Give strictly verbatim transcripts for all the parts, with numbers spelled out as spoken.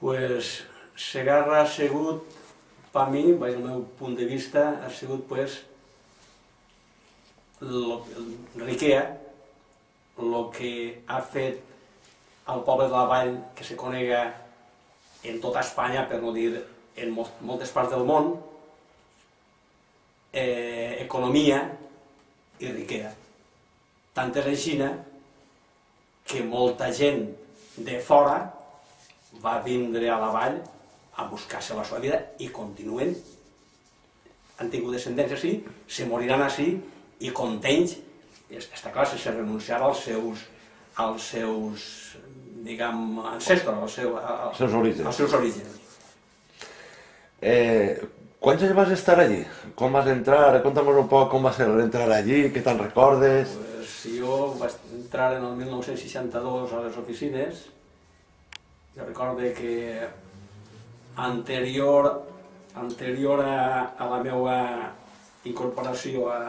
Pues Segarra ha sigut, per mi, des del meu punt de vista, ha sigut pues l'Ikea, el que ha fet al poble de la Vall que se conega en tota Espanya, per no dir en moltes parts del món, eh, economia i riquesa. Tant és així que molta gent de fora va vindre a la Vall a buscar-se la seva vida i continuen. Han tingut descendents així, se moriran així i contents. Està clar, sense renunciar als seus, als seus diguem, ancestres, als seus, als seus orígens. Als seus orígens. Eh, quants anys vas estar allí? Com vas entrar? Conta'm un poc com va ser entrar allí, què te'n recordes? Pues jo vaig entrar en el mil nou-cents seixanta-dos a les oficines. Jo recordo que anterior, anterior a, a la meva incorporació a,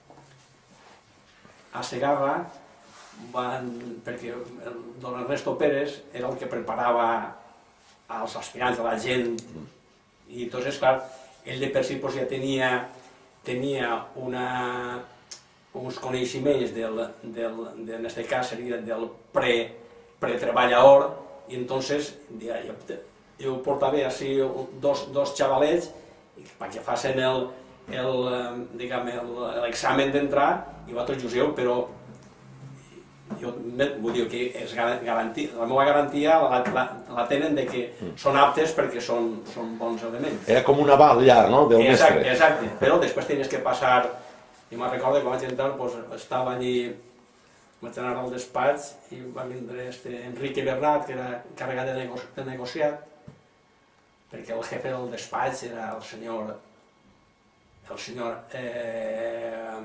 a Segarra, van, perquè el don Ernesto Pérez era el que preparava els aspirants, a la gent, i entonces, clar, ell de per si pues, ja tenia, tenia una, uns coneixements del, del, de, en aquest cas seria del pre, pretreballador, i entonces ja, jo, jo portava així dos, dos xavalets perquè facin el, el, l'examen d'entrar i vosaltres jugueu, però jo vull dir que és garantia, la meva garantia la, la, la tenen de que són aptes perquè són, són bons elements. Era com un aval ja, no? Del exacte, mestre. exacte, però després tenies que passar, jo me'n recordo que quan vaig entrar pues, estava allí, vaig anar al despatx i va vindre este Enrique Bernat, que era encarregat de, nego de negociat, perquè el jefe del despatx era el senyor, el senyor, eh,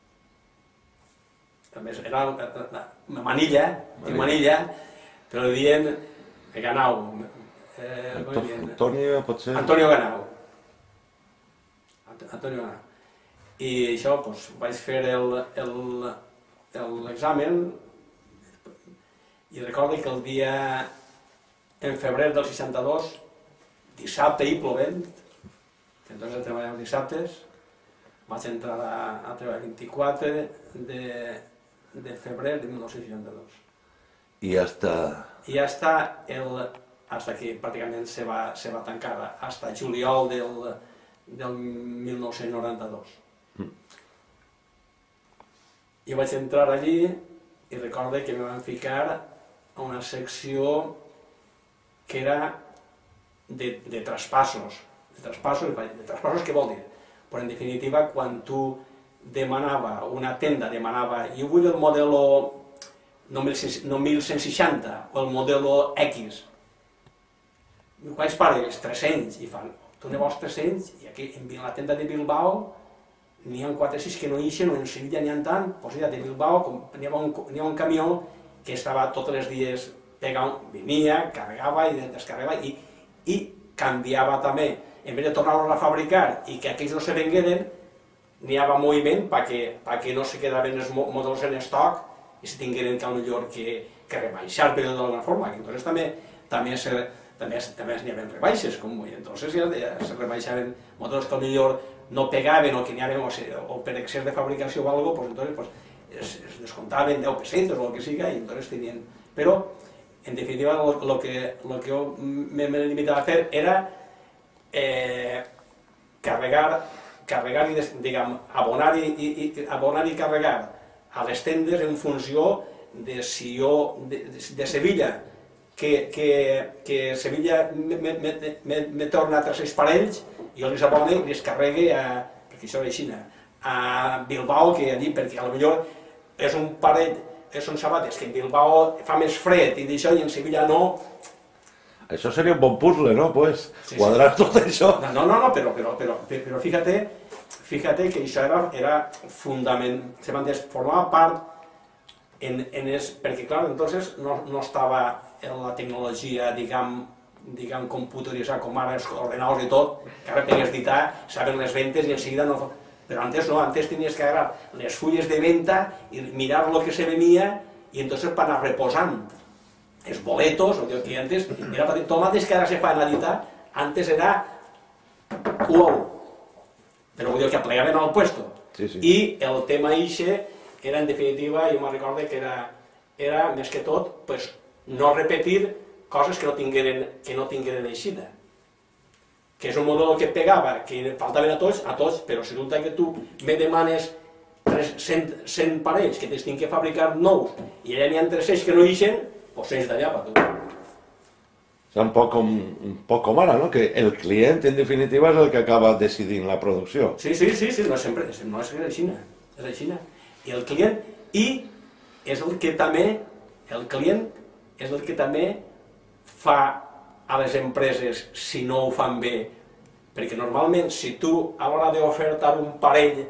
també era Manilla, Manilla, però li diuen Ganau, eh, Antonio, potser... Antonio Ganau. Antonio Ganau. I això, doncs, vaig fer el, el l'examen i recordo que el dia en febrer del seixanta-dos, dissabte i plovent, que entonces treballava dissabtes, vaig entrar a, a treballar el vint-i-quatre de, de febrer de mil nou-cents seixanta-dos. I hasta... I hasta, el, hasta que pràcticament se va, se va tancar, hasta juliol del, del mil nou-cents noranta-dos. Mm. Jo vaig entrar allí i recordo que me van ficar a una secció que era de, de traspassos. De traspassos, de traspassos què vol dir? Però en definitiva, quan tu demanava, una tenda demanava, jo vull el modelo no mil cent seixanta o el modelo X. Quants pares? tres-cents. I fan, tu ne vols tres-cents? I aquí en la tenda de Bilbao n'hi ha quatre o sis que no ixen, o en Sevilla n'hi ha tant, doncs ja de Bilbao n'hi ha un, un camió que estava tots els dies pegant, venia, carregava i descarregava i, i canviava també, en vez de tornar-los a fabricar i que aquells no se vengueren, n'hi havia moviment perquè pa no se quedaven els models en estoc i se tingueren que millor que, que rebaixar però d'alguna forma, que entonces també també se, també, també n'hi havia rebaixes, com vull, entonces ja, ja se rebaixaven models que millor no pegaven o que n'hi havia, o, o per excés de fabricació o alguna cosa, pues, entonces, pues, es, es descontaven deu pesetes o el que siga, i entonces tenien... Però, en definitiva, el que, lo que jo me, me limitava a fer era eh, carregar, carregar i, diguem, abonar i, i, abonar i carregar a les tendes en funció de si jo, de, de, de Sevilla, que, que, que Sevilla me, me, me, me torna a tres parells, jo les abone i les carregue a, perquè això era així, a Bilbao, que allí, perquè potser és un parell, són sabates que en Bilbao fa més fred i d'això, i en Sevilla no. Això seria un bon puzzle, ¿no? Pues, sí, quadrar sí. Tot això. No, no, no, però, però, però, però fíjate, fíjate que això era, era fundament, se van formar part en, en es, perquè clar, entonces no, no estava en la tecnologia, diguem, diguem, computeritzar com ara els ordenadors i tot, que ara pegues editar, saben les ventes i en seguida no... Però antes no, antes tenies que agarrar les fulles de venta i mirar el que se venia i entonces per anar reposant. els boletos, o que antes era petit tomates que ara se fan a dita, antes era cuou, però vull dir que plegaven al puesto. Sí, sí. I el tema ixe era, en definitiva, jo me'n recordo que era, era més que tot, pues, no repetir coses que no tingueren, que no tingueren eixida. Que és un model que pegava, que faltaven a tots, a tots, però si resulta que tu me demanes cent parells que tens que fabricar nous i allà n'hi ha tres-cents que no ixen, doncs cents d'allà per tu. O sea, un poc, com, un poc com ara, no? Que el client, en definitiva, és el que acaba decidint la producció. Sí, sí, sí, sí, no sempre, no és així, és així. I el client, i és el que també, el client és el que també fa a les empreses si no ho fan bé, perquè normalment si tu a l'hora d'ofertar un parell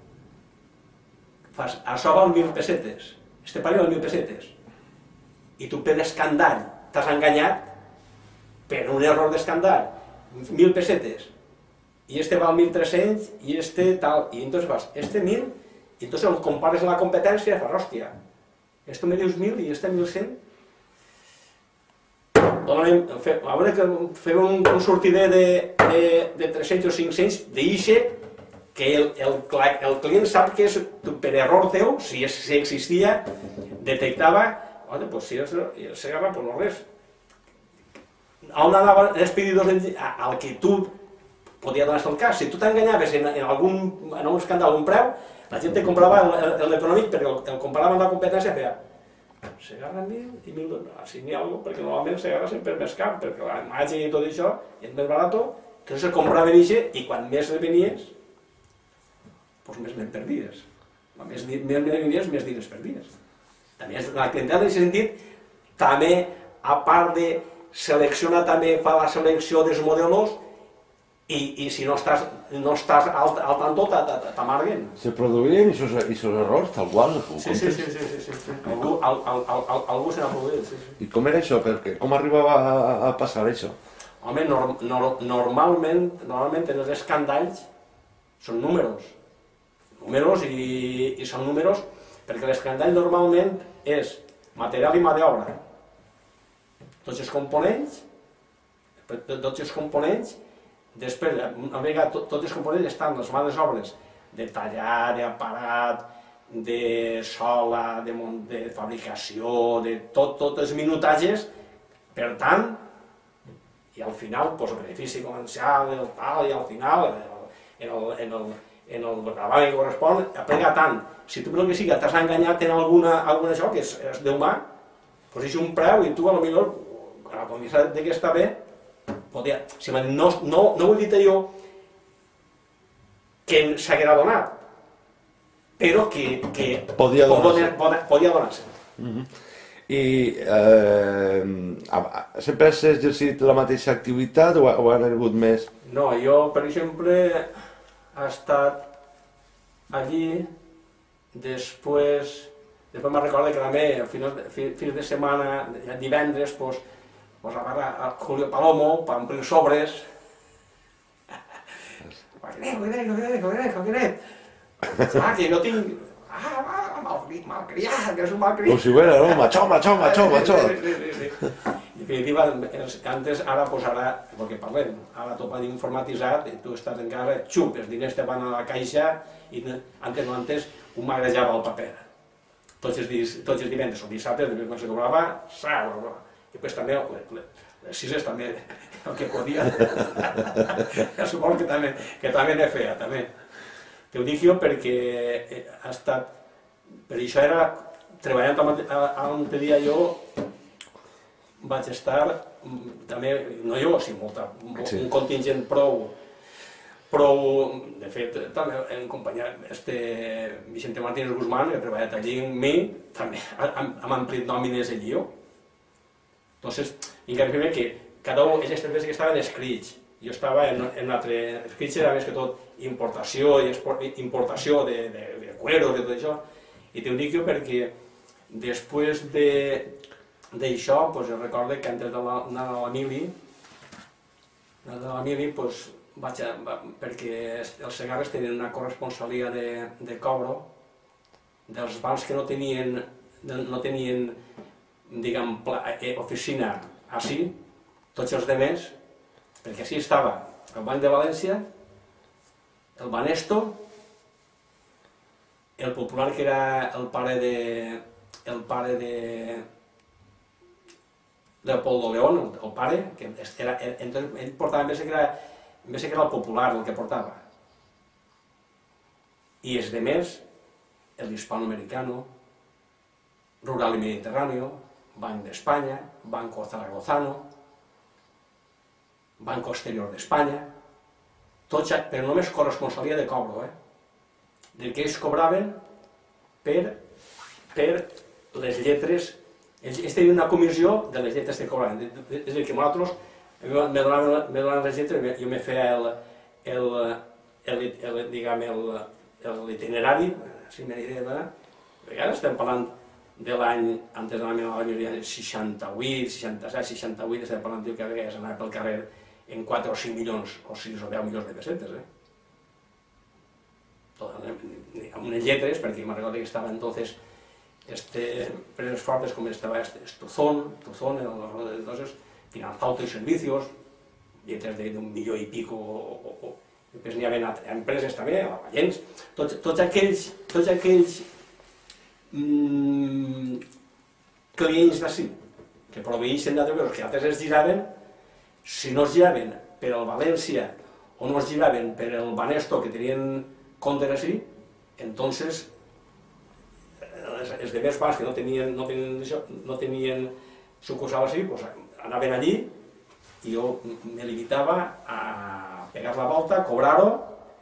fas, això val mil pessetes, este parell val mil pessetes, i tu per escandall t'has enganyat, per un error d'escandall, mil pessetes, i este val mil tres-cents, i este tal, i entonces vas, este mil, i entonces el compares amb la competència i fas, hòstia, este me dius mil i este mil cent, a veure que fem un, un sortider de, de, de tres-cents o cinc-cents d'Ixe que el, el, el client sap que és per error teu, si, és, si existia, detectava, bueno, pues si és el Segarra, pues no res. On anaven els pedidors al que tu podia donar-se el cas? Si tu t'enganyaves en, en, algun, en un escàndol, algun preu, la gent te comprava l'electrònic perquè el, el comparava amb la competència i feia Segarra mil i mil dos, així n'hi ha alguna cosa, perquè normalment Segarra sempre és més car, perquè la imatge i tot això és més barat, que se comprava ixe i quan més venies, doncs més ben perdies. Més venies, més diners perdies. També la clientela en aquest sentit, també, a part de seleccionar, també fa la selecció dels modelos i, i si no estàs, no estàs al, al tanto, t'amarguen. Se produïen aquests errors, tal qual? Sí, sí, sí, sí, sí, sí. Algú, al, al, al, algú se n'ha produït, sí, sí. I com era això? Perquè, com arribava a, a passar això? Home, nor, nor, normalment, normalment en els escandalls són números. Números i, i són números perquè l'escandall normalment és material i mà d'obra. Tots els components, tots els components, després, una vegada tots els components estan les mà d'obres de tallar, d'aparat, de sola, de, de fabricació, de tot, tots els minutatges, per tant, i al final, doncs, el benefici comercial, el tal, i al final, en el, en el, en el gravamen que correspon, aplega tant. Si tu el que sigui t'has enganyat en alguna, alguna això, que és, és d'humà, doncs és un preu i tu, a lo millor, a la condició de que està bé, podia, si no, no, no ho he dit jo que s'haguera donat, però que, que podia donar-se. Podia donar-se. Uh-huh. I eh, sempre has exercit la mateixa activitat o, o han hagut més? No, jo, per exemple, he estat allí, després, després me'n recordo que també, fins de setmana, divendres, pues, pues agarra a Julio Palomo per omplir sobres. Joquinet, Joquinet, Joquinet, Joquinet, Joquinet. Ah, que jo tinc... Ah, va, malcriat, que és un malcriat. Com si hubiera, no? Machó, machó, machó, machó. Sí, sí, sí. En definitiva, antes, ara, pues ara, perquè parlem, ara tot va informatitzat, tu estàs en casa, xup, els diners te van a la caixa, i antes no antes, un m'agrejava el paper. Tots els, tots els divendres o dissabtes, després quan se cobrava, sau, i després també, les sises també, el que podia. Suposo que també, que també ne feia, també. Te ho dic jo perquè ha estat, per això era, treballant on te dia jo, vaig estar, també, no jo, sinó molta, un contingent prou, prou, de fet, també en companyia, este Vicente Martínez Guzmán, que ha treballat allí amb mi, també hem amplit nòmines allí jo. Entonces, encara primer que cada un, ells també que estaven escrits, jo estava en un altre, escrits era més que tot importació i importació de, de, de cueros i tot això, i t'ho dic jo perquè després d'això, pues, recordo que antes d'anar a la mili, de la mili, pues, vaig a, perquè els Segarres tenien una corresponsalia de, de cobro dels bancs que no tenien, no tenien diguem, oficina així, tots els demés, perquè així estava el Banc de València, el Banesto, el Popular, que era el pare de... el pare de... Leopoldo León, el pare, que era, entonces, ell portava, en vez que era, en vez que era el Popular el que portava. I els demés, el Hispanoamericano, Rural y Mediterráneo, Banc de España, Banco Zaragozano, Banco Exterior d'Espanya, tots, però només corresponsalia de cobro, eh? De que ells cobraven per, per les lletres, ells tenien una comissió de les lletres que cobraven, és a dir, que nosaltres me donaven les lletres, jo me feia el, el, el, el, diguem, el, l'itinerari, si me diré, a vegades estem parlant de l'any, antes de la meva vida, seixanta-vuit, seixanta-set, seixanta-vuit, estem parlant que a vegades anava pel carrer en quatre o cinc milions, o sis o deu milions de pessetes, eh? Amb unes lletres, perquè me'n recordo que estava entonces empreses fortes com estava Tuzón, Tuzón, entonces, Finanzauto y Servicios, lletres d'un milió i pico, després n'hi havia empreses també, Vallens, tots aquells, tots aquells clients d'ací, que proveïxen d'altres coses, que altres es giraven, si no es giraven per el València o no es giraven per el Banesto, que tenien comptes així, entonces els demés bancs que no tenien, no tenien, no tenien sucursal així, pues, anaven allí i jo me limitava a pegar la volta, cobrar-ho,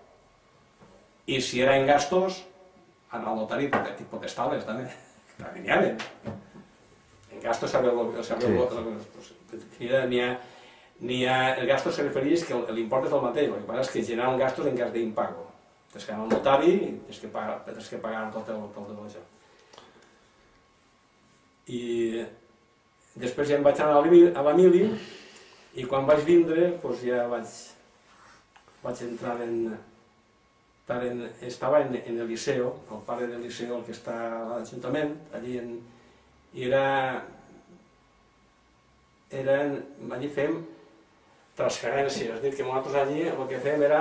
i si era en gastos, anar al notari i potestar-les també, també n'hi havia. En gastos n'hi ha... El gasto se refereix que l'import és el mateix, el que passa és que generen gastos en cas d'impago. Tens que anar al notari i tens que pagar tot això. I després ja em vaig anar a la Mili i quan vaig vindre ja vaig entrar en... estava en el Liceo, el pare del Liceo, el que està a l'Ajuntament, allí en... i era... allí fèiem transferències, és a dir, que nosaltres allí el que fèiem era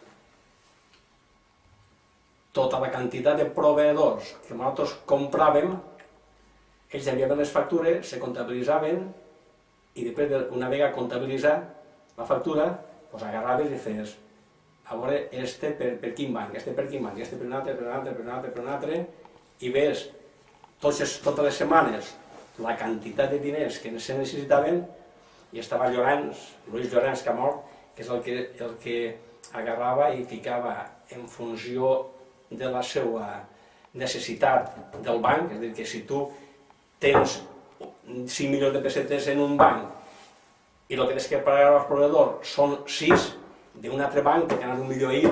tota la quantitat de proveïdors que nosaltres compràvem, ells enviaven les factures, se comptabilitzaven i després d'una vegada comptabilitzar la factura, doncs agarraves i feies a veure, este per quin banc, este per quin banc, este per un altre, per un altre, per un altre, per un altre, i ves totes les setmanes la quantitat de diners que se necessitaven, i estava Llorens, Luis Llorens, que ha mort, que és el que agarrava i ficava en funció de la seva necessitat del banc, és a dir, que si tu tens cinc milions de pessetes en un banc i el que tens que pagar al proveïdor són sis, d'un altre banc que tenen un milió i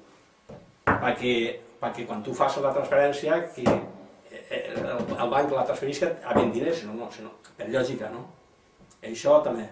perquè quan tu fas la transferència el banc la transferisca a vint diners, per lògica, no? Això també.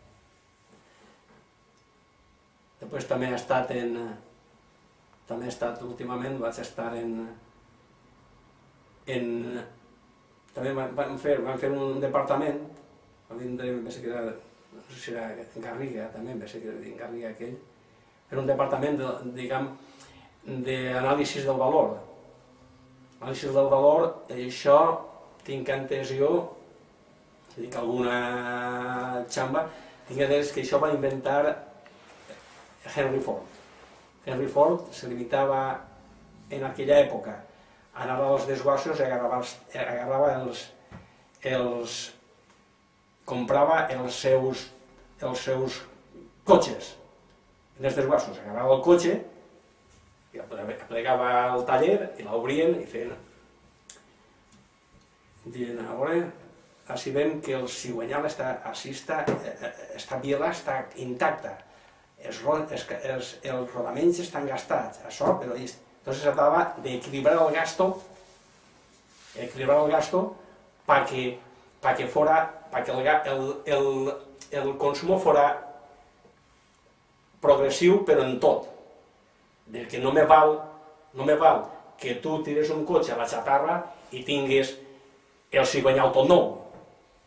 Després també he estat en... també he estat últimament, vaig estar en... en... també vam fer un departament, vam vindre, em va ser que era, no sé si era en Garriga, també em va ser que era en Garriga aquell, era un departament, diguem, d'anàlisi del valor. Anàlisi del valor, això tinc entès jo, dic alguna xamba, tinc entès que això va inventar Henry Ford. Henry Ford se limitava en aquella època a anar als desguassos i agarrava els... comprava els seus cotxes en els desguassos, agarrava el cotxe i aplegava al taller i l'obrien i feien dient, a veure, així veiem que el cigüenyal així està biela, està intacta, els rodaments estan gastats, això, però entonces se trataba de equilibrar el gasto, equilibrar el gasto para que, para que fuera, para que el, el, el consumo fuera progressiu, però en tot. De que no me val, no me val que tu tires un cotxe a la xatarra i tinguis el cigüenyal tot nou.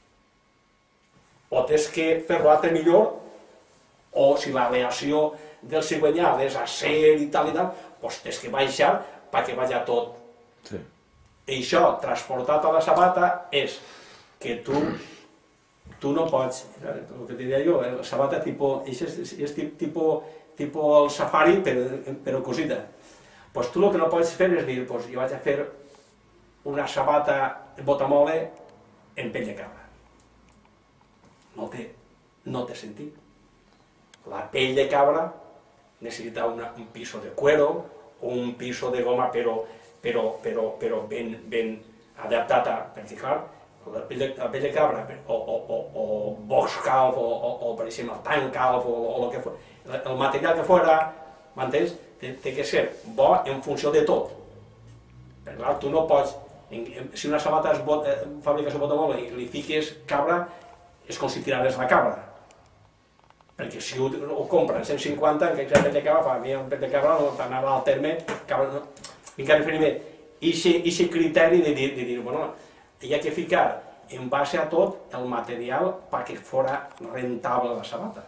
o tens que fer-lo altre millor, o si l'aleació del cigüenyal és acer i tal i tal, doncs tens que baixar perquè vagi tot. Sí. I això, transportat a la sabata, és que tu, tu no pots, el que diria jo, la sabata tipo, és, és tipo, tipo el safari, però, però cosita. Doncs tu el que no pots fer és dir, doncs jo vaig a fer una sabata botamole en pell de cabra. No té, no té sentit. La pell de cabra necessita una, un piso de cuero o un piso de goma, però, però, però, però ben, ben adaptat a... Perquè, clar, la pell de, la pell de cabra o, o, o, o box calf o, o, o, per exemple, el tank calf o, o el que fos, el material que fora, m'entens? Té, té que ser bo en funció de tot. Perquè, clar, tu no pots... Si una sabata es bot, eh, fabriques un botamole i li fiques cabra, és com si tiraves la cabra. Perquè si ho, ho compren cent cinquanta, en què pell de cabra, fa, a mi el pell de cabra no t'anava al terme, cabra, no. Encara referir-me, aquest criteri de dir, de dir, bueno, hi ha que ficar en base a tot el material perquè fora rentable la sabata.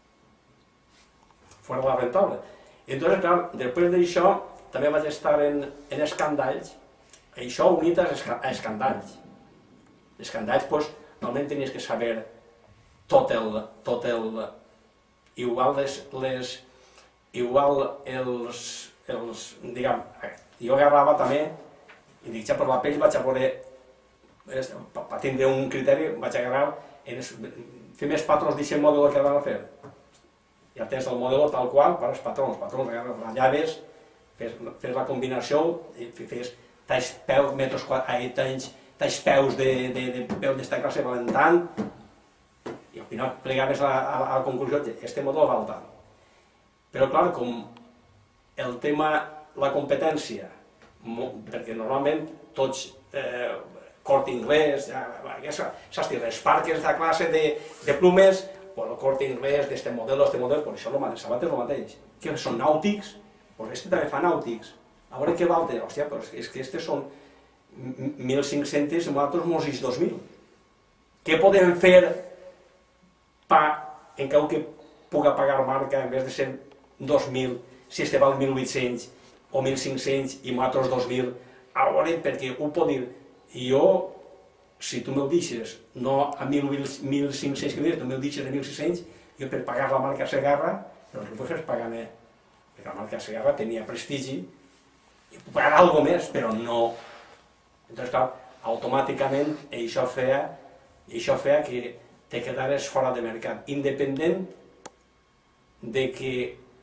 Fora la rentable. Entonces, clar, després d'això, també vaig estar en, en escandalls, això unit a escandalls. Escandalls, doncs, normalment tenies que saber tot el, tot el, igual les, les igual els, els, diguem, jo agarrava també, i dic, ja per la pell vaig a poder, per tindre un criteri, vaig agarrar, en es, fer més patrons d'aquest model que van a fer. Ja tens el model tal qual, per els patrons, patrons, agarres les llaves, fes, fes la combinació, i fes talls peus, metres quadrats, talls, talls peus de, de, de peu d'esta classe valen tant, i al final plegaves a, a, a la conclusió que este model val tant. Però clar, com el tema, la competència, perquè normalment tots, eh, Corte Inglés, saps dir, les parques de classe de, de plumes, pues el Corte Inglés, d'este model, d'este model, pues això el sabat és el mateix. Que són nàutics, pues este també fa nàutics. A veure què val, hòstia, però és que estes són mil cinc-cents i nosaltres mos ix dos mil. Què podem fer pa, en cau que puga pagar marca en vez de ser dos mil, si este val mil vuit-cents o mil cinc-cents i nosaltres dos mil? A veure, perquè ho pot dir, jo, si tu me'l deixes, no a mil cinc-cents que tu me'l deixes a mil sis-cents, jo per pagar la marca Segarra, no el puc fer pagant, perquè la marca Segarra tenia prestigi, i puc pagar alguna més, però no. Entonces, clar, automàticament això feia, això feia que te quedares fora de mercat, independent de que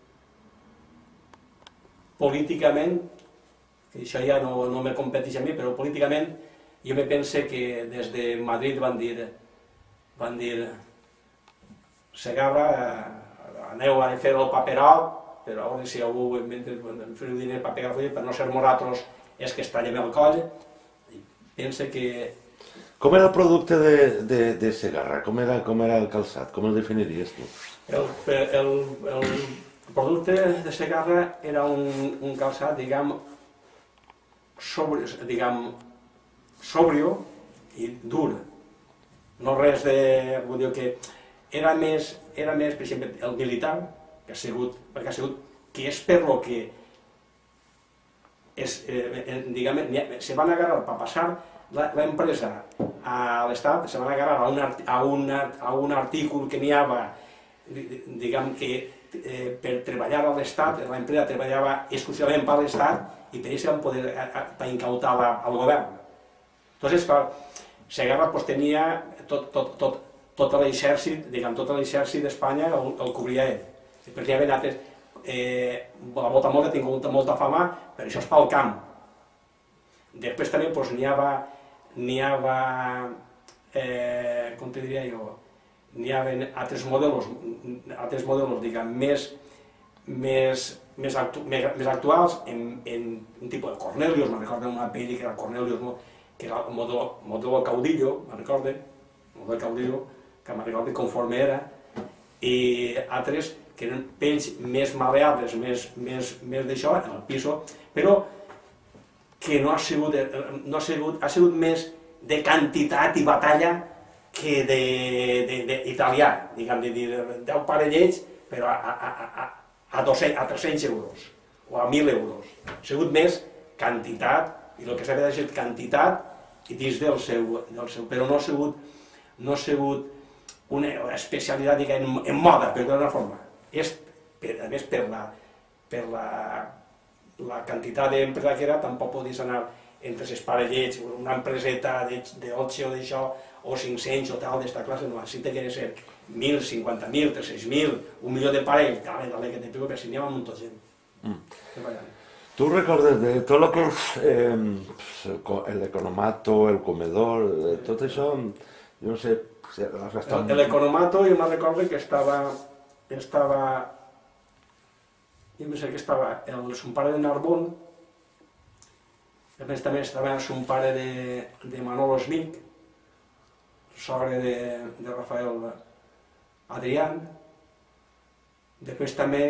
políticament, que això ja no, no me competeix a mi, però políticament jo me pense que des de Madrid van dir, van dir, Segarra, aneu a fer el paperot, però a veure si algú mentre feu diners per pegar full, per no ser moratros és que es tallem el coll, i pense que... Com era el producte de, de, de Segarra? Com era, com era el calçat? Com el definiries tu? El, el, el producte de Segarra era un, un calçat, diguem, sobri, diguem, sobrio i dur. No res de... Vull dir que era més, era més, per exemple, el militar, que ha sigut, perquè ha sigut, que és per lo que és, eh, diguem, se van agarrar per passar l'empresa a l'Estat, se van agarrar a un, a un, a un artícul que n'hi havia, diguem que eh, per treballar a l'Estat, l'empresa treballava exclusivament per l'Estat i per això van poder per incautar la, al govern. Entonces, clar, Segarra pues, tenia tot, tot, tot, tot l'exèrcit, diguem, tot l'exèrcit d'Espanya el, el cobria ell. Perquè hi havia altres, eh, la botamole ha tingut molta fama, però això és pel camp. Després també pues, n'hi havia, n'hi havia eh, com te diria jo, n'hi havia altres modelos, altres modelos, diguem, més, més, més, actu, més, més actuals, en, en un tipus de Cornelius, me'n recordo una pel·li que era Cornelius, no? Que era el modelo, modelo Caudillo, me'n recordo, el modelo Caudillo, que me'n recordo conforme era, i altres que eren pells més maleables, més, més, més d'això, en el piso, però que no ha sigut, no ha sigut, ha sigut més de quantitat i batalla que d'italià, diguem, de dir, deu parellets, però a, a, a, a, a tres-cents euros, o a mil euros. Ha sigut més quantitat, i el que s'ha de ser quantitat i dins del seu, del seu, però no ha sigut, no ha sigut una especialitat, diguem, en, en moda, per d'una forma. És, per, a més, per la, per la, la quantitat d'empresa que era, tampoc podies anar entre les parellets, una empreseta d'Olche o d'això, o cinc-cents o tal, d'esta classe, no, així té que ser mil, cinquanta mil, tres-cents mil, un milió de parell, dale, dale, que te pego, però si n'hi ha un munt de gent. Mm. ¿Tú recuerdas de todo lo que es eh, el economato, el comedor, de todo eso? Yo no sé, si has gastado... El, el economato, jo me recordo que estava, estava, jo me sé que estava el son pare de Narbon, a més també estava son pare de, de Manolo Smith, sogre de, de Rafael Adrián. Després també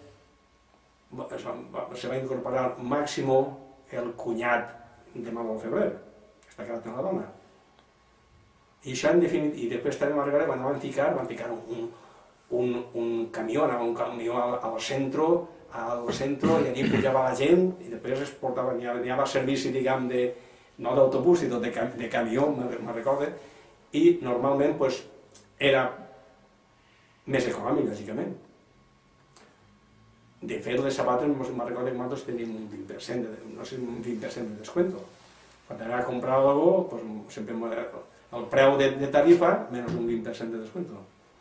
se va incorporar Máximo, el cunyat de Manolo Febrer, que està quedat en la dona. I això en definitiva, i després també Margarita, quan van ficar, van ficar un, un, un camió, un camió al, al centre, al centre, i allí pujava la gent, i després es portava, n'hi havia servici, diguem, de, no d'autobús, sinó de, de camió, me'n recordo, i normalment pues, era més econòmic, lògicament. De fet, les sabates, me'n recordo que nosaltres teníem un vint per cent, de, no sé, un vint per cent de descuento. Quan anava a comprar alguna cosa, pues, sempre el preu de, de tarifa, menys un vint per cent de descuento.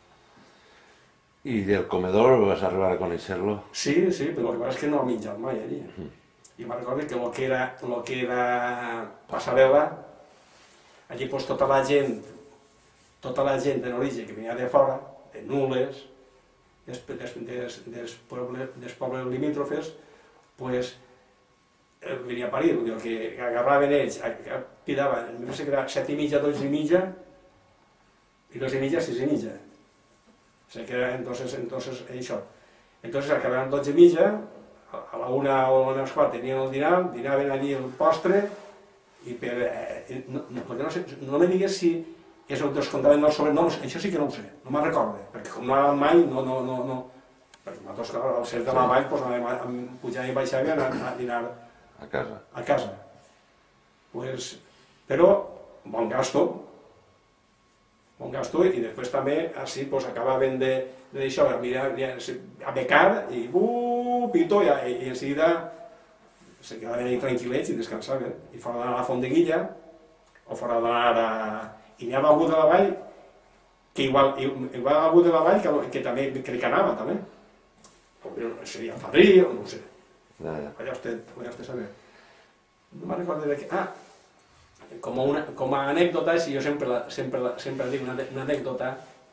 ¿Y del comedor vas a arribar a conocerlo? Sí, sí, però el que passa és que no he menjat mai allí. Uh -huh. I me'n recordo que el que era, el que era passarel·la, allí pues, tota la gent, tota la gent en origen que venia de fora, de Nules, dels, des, des, des, pobles, dels pobles limítrofes, pues, venia a parir, el que agarraven ells, pidaven, em penso que era set i mitja, dos i mitja, i dos i mitja, sis i mitja. O sigui que era, entonces, entonces, això. Entonces acabaven dotze i mitja, a la una o a les quatre tenien el dinar, dinaven allí el postre, i per... Eh, no, no, perquè no, sé, no me digues si és el descomptaven del sobre, no, això sí que no ho sé, no me'n recordo, perquè com no anàvem mai, no, no, no, no. Perquè nosaltres, clar, al ser de la vall, doncs anàvem a pujar i baixar i anar a dinar a casa. A casa. Pues, però, bon gasto, bon gasto, i després també, així, pues, acabaven d'això, a becar, i buh, pito, i, i en seguida se quedaven ahí tranquil·lets i descansaven. I fora d'anar a la Fondeguilla, o fora d'anar a... I n'hi ha algú de la vall, que igual, igual algú de la vall que, que també crec que anava, també. Seria el Fadrí, o no ho sé. Ja, ja. Allà vostè, allà vostè saber. No me'n recordo de què... Ah, com a, una, com a anècdota, si jo sempre, la, sempre, la, sempre dic una, una anècdota,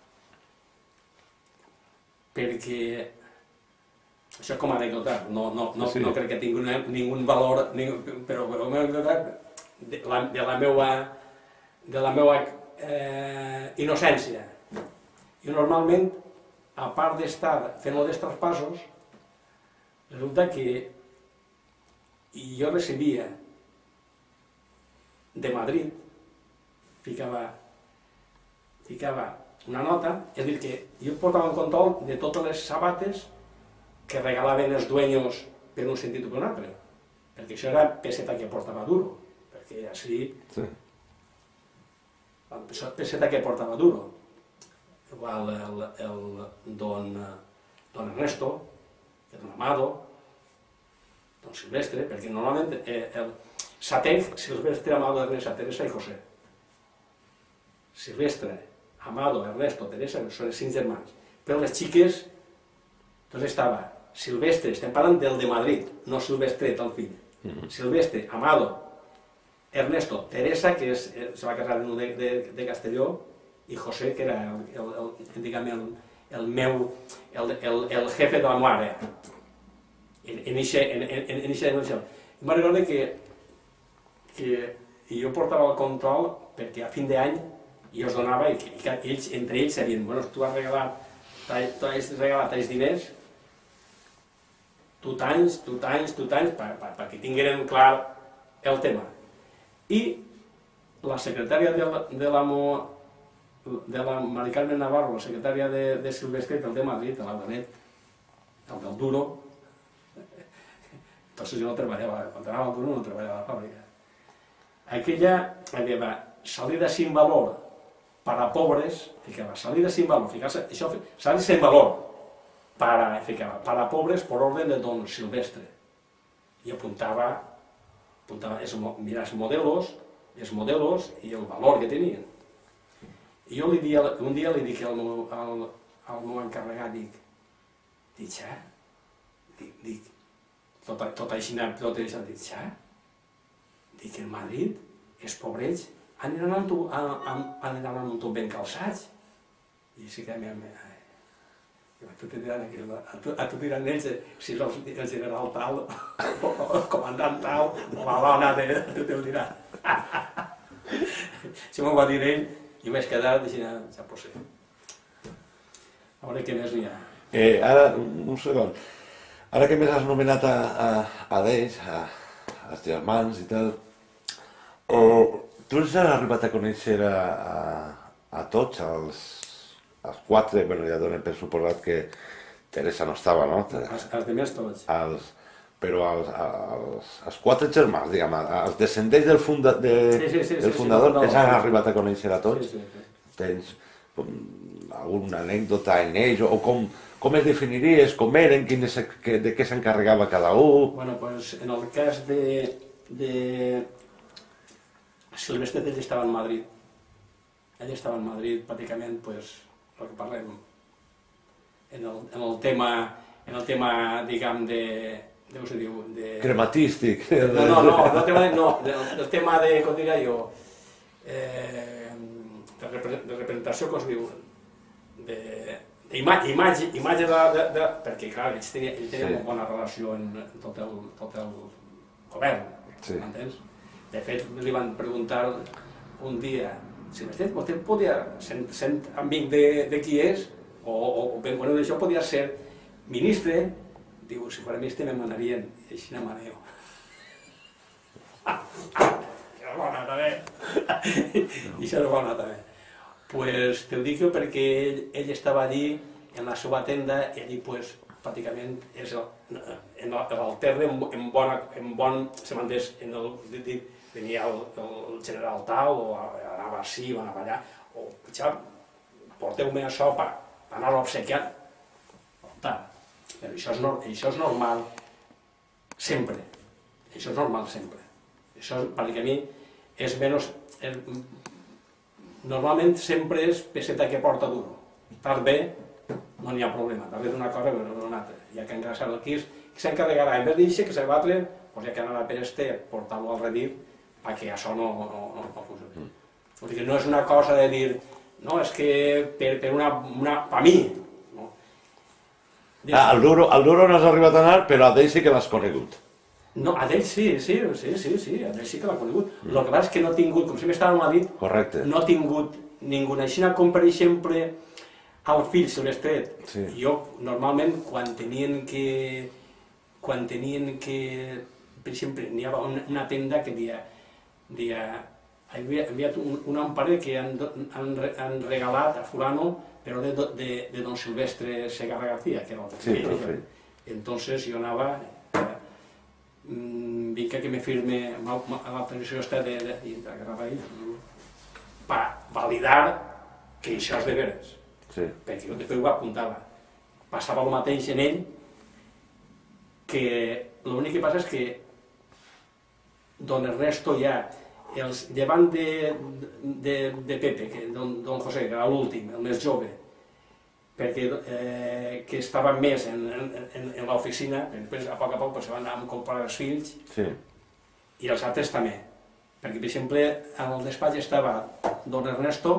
perquè això és com a anècdota, no, no, no, sí. No crec que tingui una, ningú valor, ningú, però, però una anècdota de la, de la meva, de la meva eh, innocència. I normalment, a part d'estar fent els traspassos, resulta que jo recebia de Madrid, ficava, ficava una nota, és a dir, que jo portava en control de totes les sabates que regalaven els dueños per un sentit o per un altre, perquè això era peseta que portava duro, perquè així, sí. Peseta que portava duro, igual el, el don, don Ernesto, el don Amado, don Silvestre, perquè normalment eh, el Satec, Silvestre, Amado, Ernesto, Teresa i José. Silvestre, Amado, Ernesto, Teresa, són els cinc germans. Però les xiques, doncs estava Silvestre, estem parlant del de Madrid, no Silvestre, el fill. Mm-hmm. Silvestre, Amado, Ernesto, Teresa, que és, se va casar en un de, de, de Castelló, i José, que era el, el, el, diguem, el, el meu, el, el, el jefe de la mare. En eixa, en, en, en eixa, en eixa. I me'n recordo que, que jo portava el control perquè a fin d'any jo els donava i que, i que ells, entre ells sabien, bueno, tu has regalat, tu has regalat els diners, tu tants, tu tants, tu tants, per, per, perquè tingueren clar el tema. I la secretària de l'amo de la Mari Carmen Navarro, la secretària de, de Silvestre, el de Madrid, a la Benet, el del Duro. Entonces yo no treballava, quan anava al Duro no treballava a la fàbrica. Aquella, havia salida sin valor para pobres, ficava, salida sin valor, ficava, això, salida sin valor, para, ficava, para pobres por orden de don Silvestre. I apuntava, apuntava es, mira, els modelos, els modelos i el valor que tenien. I jo li dia, un dia li dic al meu, al, al meu encarregat, dic, dic, xa? Dic, dic, tot, tot així, tot això, dic, xa? Dic, en Madrid, els pobrets aniran amb tu, aniran amb tu ben calçats. I sí que a mi, a tu diran, a tu diran ells, si és el general tal, o el comandant tal, o la dona, a tu te'l dirà. Si m'ho va dir ell, jo vaig quedar dient, ja pot ser. A veure què més n'hi ha. Eh, ara, un segon. Ara que més has nomenat a, a, a d'ells, a, als germans i tal, eh, tu els has arribat a conèixer a, a, a tots, als, als quatre, bueno, ja donen per suposat que Teresa no estava, no? Els, els de més tots. Els, però els, els, els quatre germans, diguem, els descendents del, funda, de, sí, sí, sí, del sí, fundador, sí, els han arribat a conèixer a tots? Sí, sí, sí. Tens com, alguna anècdota en ells, o com, com es definiries, com eren, quines, que, de què s'encarregava cada un? Bueno, pues en el cas de, de Silvestre, ell estava en Madrid. Ell estava en Madrid, pràcticament, pues, el que parlem, en el, en el tema, en el tema, diguem, de... com se diu? De... Crematístic. No, no, no, el tema, no, el tema de, com diria jo, eh, de, repre de representació, com es diu, de, de ima imatge, imatge de, de, de... Perquè, clar, ells tenien, ell tenia sí. Una bona relació en tot el, tot el govern, sí. M'entens? De fet, li van preguntar un dia, si vostè, vostè podia, sent, sent amic de, de qui és, o, o, o ben bueno, això podia ser ministre. Diu, si fora ministre me manarien, i així no maneo. Això és bona també. I això és bona també. Pues te ho dic perquè ell, ell estava allí, en la seva tenda, i allí pues, pràcticament és el, en l'alterre, en, en, bona, en bon, se m'entès, en el, venia el, el general tal, o anava així, o anava allà, o ja, porteu-me això per anar-lo obsequiant. Tal. Però això és, no, això és normal sempre, això és normal sempre. Això, perquè a mi, és menys... És, normalment sempre és peseta que porta duro. Estàs bé, no n'hi ha problema. Darrere d'una cosa o d'una altra. Ja que engrassa el quis, qui s'encarregarà? En vez d'això que se batre, doncs ja que anarà per este, portar-lo al redit, perquè això no, no, no, no funcioni. O sigui, no és una cosa de dir, no, és que per, per una, una... per mi, Ah, al duro, al duro no has arribat a anar, però a d'ell sí que l'has conegut. No, a d'ell sí, sí, sí, sí, sí, a d'ell sí que l'ha conegut. Mm. El que passa és que no ha tingut, com sempre estava a Madrid, correcte. No ha tingut ningú. Així com per exemple el fill Silvestret. Sí. Jo normalment quan tenien que, quan tenien que, per exemple, n'hi havia una, una tenda que dia, dia havia enviat un, un ampare que han, han, han regalat a fulano, però de, de, de don Silvestre Segarra García, que era el fill. Sí, sí. Entonces jo anava, eh, vinc que me firme a la televisió esta de, de, de, de Garra per validar que això és de veres. Sí. Perquè jo després ho apuntava. Passava el mateix en ell, que l'únic que passa és que don Ernesto ja, els, llevant de, de, de Pepe, que don, don José, que era l'últim, el més jove, perquè eh, que estava més en, en, en l'oficina, després a poc a poc pues, se van anar a comprar els fills, sí. I els altres també. Perquè, per exemple, en el despatx estava don Ernesto,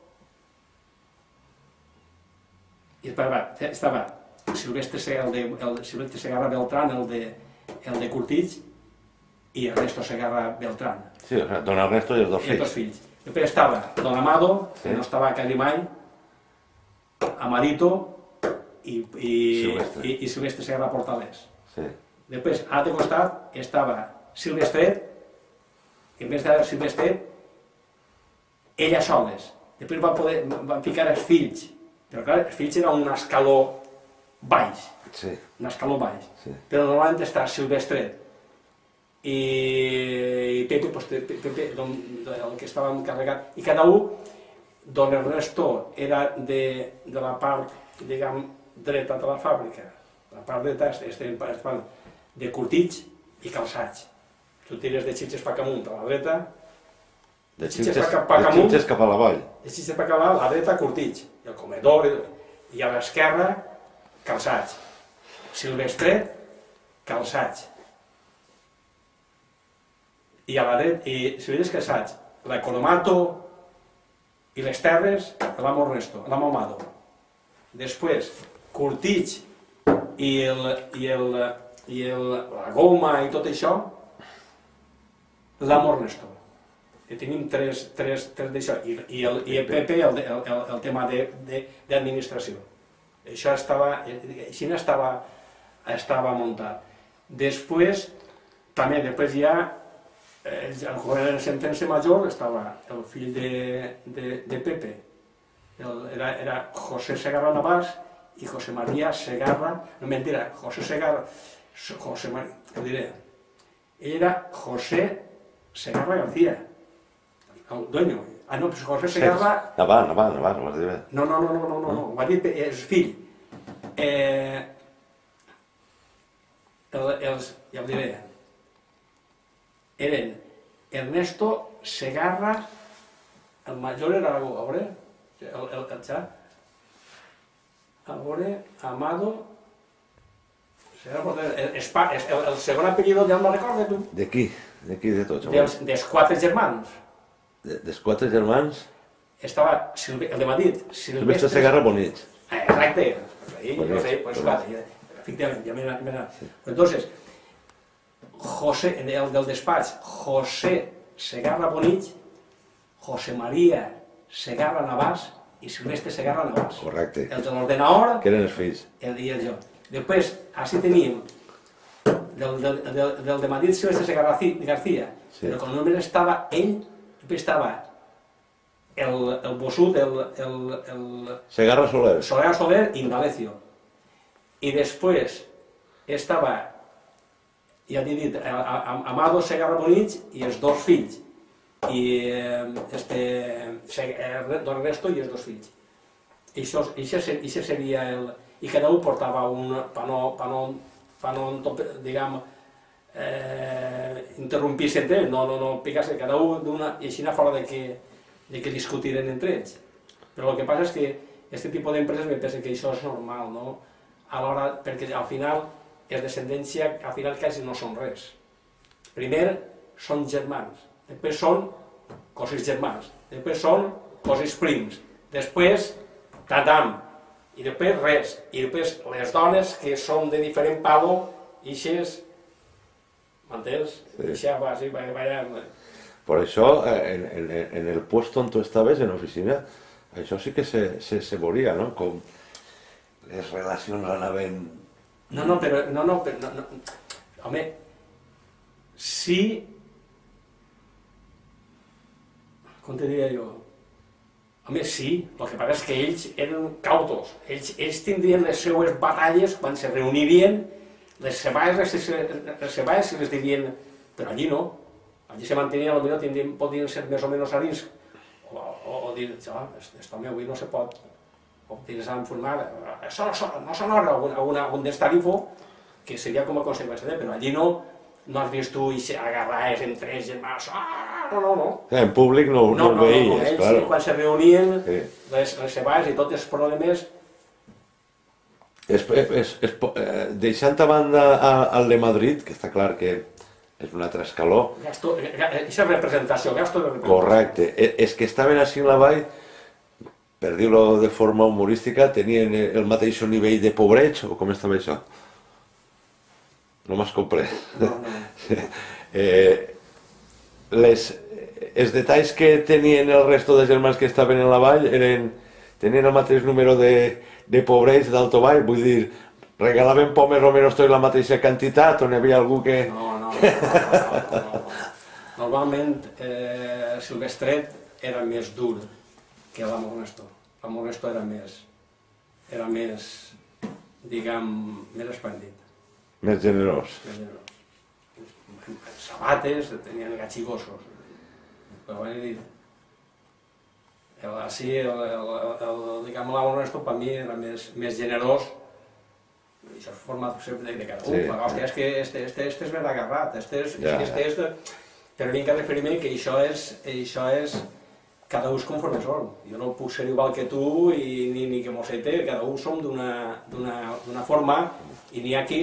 i estava Silvestre Segarra, el de, el Silvestre Segarra Beltrán, el de, el de Curtich, i Ernesto Segarra Beltrán. Sí, o sea, don Ernesto i els dos fills. I els dos fills. Després estava don Amado, sí. Que no estava quasi mai, Amadito i, i, Silvestre. i, i Silvestre Segarra Portales. Sí. Després, a l'altre costat, estava Silvestret, que en vez de Silvestret, ella soles. Després van, poder, van ficar els fills, però clar, els fills era un escaló baix, Sí. un escaló baix, Sí. però normalment està Silvestret i, i Pepe, pues, Pepe don, el que estava encarregat, i cada un, don Ernesto era de, de la part, diguem, dreta de la fàbrica, la part dreta estaven de curtits i calçats. Tu tires de Xitxes per amunt a la dreta, De Xitxes Xitxes, pa- pa de amunt. Xitxes cap a la vall. de Xitxes per acabar, a la dreta curtits, i el comedor, i a l'esquerra calçats. Silvestret, calçats. I a la dreta, i si veies calçats, l'Economato i les terres, l'amo Ernesto, l'amo Amado. Després, curtits i, el, i, el, i el, la goma i tot això, l'amo Ernesto. I tenim tres, tres, tres d'això, i, i, el, i el Pepe el, el, el, el tema d'administració. Això estava, així estava, estava muntat. Després, també, després ja, el, el govern de sentència major estava el fill de, de, de Pepe, el, era, era José Segarra Navàs i José María Segarra, no mentira, José Segarra, José María, ho diré, ell era José Segarra García, el dueño. Ah, no, pues José Segarra... Navàs, Navàs, Navàs, ho has dit bé. No, no, no, no, no, no, no. Ho ha dit el fill. Eh, el, els, ja ho diré, eren Ernesto Segarra, el major era, a veure, el, el, el xat, a veure, Amado, Segarra, el, el, el, el segon apellido ja no recordo, tu. De qui? De qui de tots? Dels, dels quatre germans. De, dels quatre germans? Estava, Silve, el de Madrid, Silvestre Segarra Bonich. Eh, exacte. Ahí, no sé, pues claro, efectivamente, ya me da, me da. Entonces, José, el del despatx, José Segarra Bonich, José María Segarra Navàs i Silvestre Segarra Navàs. Correcte. El de l'ordenador, Que eren els fills. el i el jo. Després, així tenim del, del, del, del de Madrid Silvestre Segarra García, Sí. però com només estava ell, després estava el, el bossut, el, el, el, Segarra Soler. Soler Soler i Indalecio. I després estava, ja t'he dit, a- a- Amado Segarra Bonich i els dos fills. I eh, este, Se- eh, Don Ernesto i els dos fills. I això, això, se- això seria el... I cada un portava un panó, panó, panó, diguem, eh, interrompir-se entre ells, no, no, no picar-se, cada un d'una, i així anar fora de que, de que discutiren entre ells. Però el que passa és que aquest tipus d'empreses me pensa que això és normal, no? Alhora, perquè al final, és descendència, al final quasi no són res. Primer són germans, després són cosins germans, després són cosins prims, després tatam, i després res, i després les dones que són de diferent palo, ixes, m'entens? Sí. Ixa va, sí, va, va, Por això, eh, en, en, en el puesto on tu estaves, en oficina, això sí que se, se, se veuria, no? Com les relacions anaven... No, no, però, no, no, però, no, no. Home, sí, com te diria jo? Home, sí, el que passa és que ells eren cautos, ells, ells tindrien les seues batalles quan se reunirien, les ceballes, les, les ceballes se les dirien, però allí no, allí se mantenien, potser tindrien, podien ser més o menys a risc, o, o, o dir, ah, esto avui no se pot, o tens a informar, això no, no sonora algun, algun, algun destarifo, que seria com a conseqüència de, però allí no, no has vist tu i agarraes entre ells germans, ah, no, no, no. En públic no, no, no ho veies, no, ells, claro. quan se reunien, Sí. les, les ceballes i tots els problemes, Es, es, es, eh, deixant a banda a, al de Madrid, que està clar que és un altre escaló, gasto, aquesta representació, gasto de representació. correcte, e- és que estaven així en la vall, per dir-ho de forma humorística, tenien el mateix nivell de pobreig, o com estava això? No m'has complet. No, no. eh, les, els detalls que tenien el resto de germans que estaven en la vall eren, tenien el mateix número de, de pobreig d'alto vall, vull dir, regalaven pomes o menys tot la mateixa quantitat, on hi havia algú que... No, no, no, no, no, no, no. Normalment eh, Silvestret era més dur que l'amo Ernesto. L'amo Ernesto era més, era més, diguem, més espèndid. Més generós. Més generós. Sabates, tenien gatxigossos. Però vaig dir, així, el, el, el, diguem, l'amo Ernesto per mi era més, més generós. I això és format sempre de cada un. Sí. Hòstia, és que este, este, este és més agarrat, este és, ja. este, este, però vinc a referir-me que això és, això és, cada un conforme són. Jo no puc ser igual que tu i ni, ni que Mosete, cada un som d'una forma i n'hi ha qui,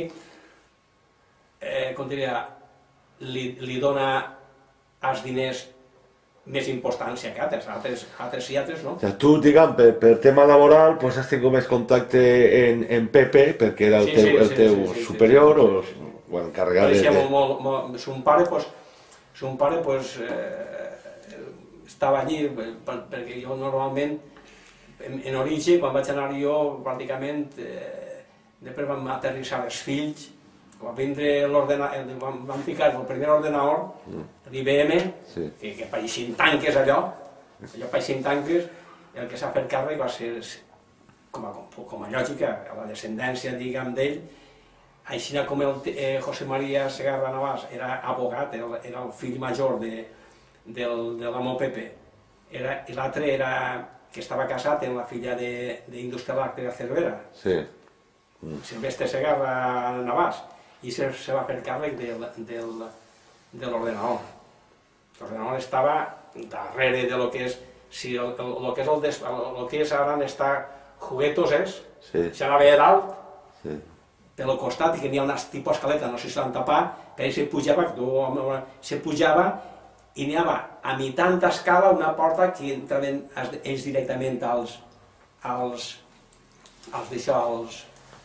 eh, com diria, li, li dona als diners més importància que altres, altres, altres i altres, no? O sigui, tu, diguem, per, per tema laboral, pues, has tingut més contacte en, en Pepe, perquè era el sí, teu, sí, el teu sí, sí, sí, superior, sí, sí, sí, sí. o, o encarregat de... de... Molt, molt, son pare, pues, son pare, pues, eh, estava allí, perquè jo normalment, en, en origen, quan vaig anar jo, pràcticament, eh, després vam aterrissar els fills, quan vindre l'ordenador, vam, vam ficar el primer ordenador, mm. l'I B M, sí. que, que paeixin tanques allò, allò paeixin tanques, el que s'ha fet càrrec va ser, com a, com a lògica, la descendència, diguem, d'ell, així com el eh, José María Segarra Navàs era abogat, era, era el fill major de, del, de l'amo Pepe, era, i l'altre era, que estava casat amb la filla d'Industrial Láctea Cervera, sí. mm. Silvestre Segarra Navàs, i se, se va fer càrrec del, del, de l'ordenador. L'ordenador estava darrere de lo que és, si el, el, el que és el, des, el, el que és ara està juguetos és, sí. s'anava a dalt, sí. pel costat, i que n'hi ha unes tipus escaletes, no sé si l'han tapat, però se pujava, se pujava i n'hi havia a mitjan escala una porta que entraven ells directament als, als, als d'això, als,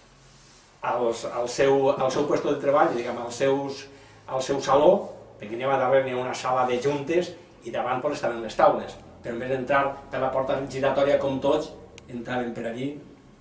als, al seu, al seu lloc de treball, diguem, als seus, al seu saló, perquè n'hi havia darrere una sala de juntes i davant pues, estaven les taules, però en vez d'entrar per la porta giratòria com tots, entraven per allí.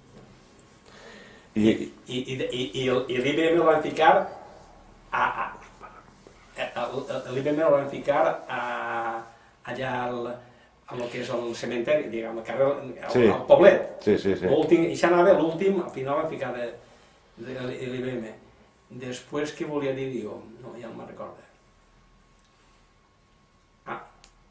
I, i, i, i, i, i l'I B M el van ficar a, a, l'I B M el van ficar a, allà al, a lo que és el cementeri, diguem, al carrer, al, sí. al poblet. Sí, sí, sí. L'últim, i s'anava l'últim, al final van ficar de, de l'I B M. Després, què volia dir jo? No, ja no me'n recordo. Ah.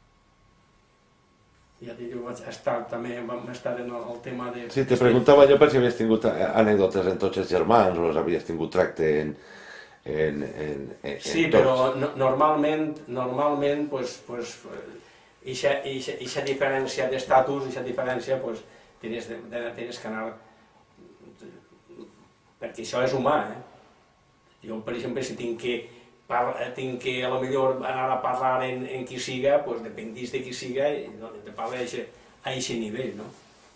Ja dic, vaig estar també, vam estar en el, el tema de... Sí, te preguntava jo per si havies tingut anècdotes en tots els germans o havies tingut tracte en... en, en, en sí, en però no, normalment, normalment, pues, pues, eixa diferència d'estatus, eixa diferència, pues, tenies, de, de, tenies que anar... perquè això és humà, eh? Jo, per exemple, si tinc que, par, tinc que a lo millor anar a parlar en, en qui siga, pues dependís de qui siga i no, te parla a aquest nivell, no?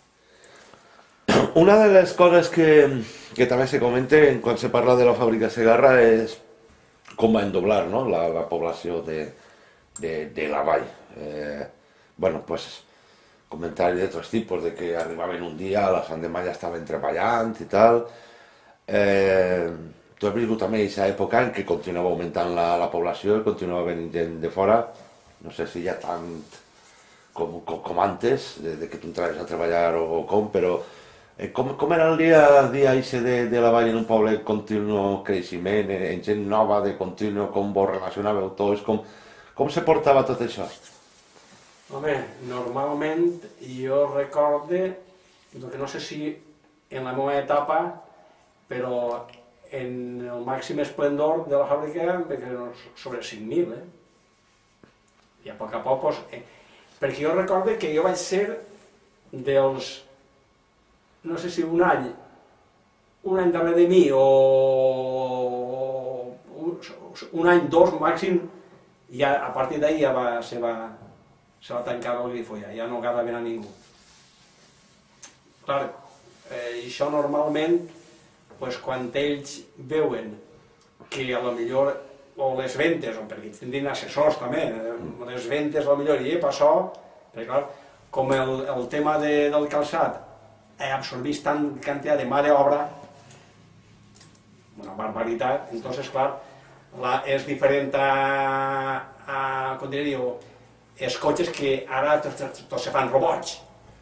Una de les coses que, que també se comenten quan se parla de la fàbrica Segarra és com va endoblar, no? la, la població de, de, de la vall. Eh, bueno, pues, comentaris d'altres tipus, de que arribaven un dia, a la Sant de Malla estaven treballant i tal. Eh, tu has viscut també aquesta època en què continuava augmentant la, la població i continuava venint gent de fora, no sé si ja tant com, com, com antes, de, de que tu entraves a treballar o, o com, però eh, com, com era el dia a dia de, de la vall en un poble de continu creixement, en, en gent nova de continu, com vos relacionàveu tots, com, com se portava tot això? Home, normalment jo recorde, que no sé si en la meva etapa, però en el màxim esplendor de la fàbrica sobre cinc mil, eh? I a poc a poc, pues, eh, perquè jo recordo que jo vaig ser dels, no sé si un any, un any darrere de mi, o un, un any, dos màxim, i a, a partir d'ahir ja va, se, va, se va tancar el grifo, ja, ja no quedava ben a ningú. Clar, eh, això normalment, pues, quan ells veuen que a lo millor, o les ventes, o perquè tindrien assessors també, les ventes a lo millor, i per això, perquè clar, com el, el tema de, del calçat eh, absorbís tant quantitat de mà d'obra, una barbaritat, entonces, clar, la, és diferent a, a com diria, els cotxes que ara tots se fan robots,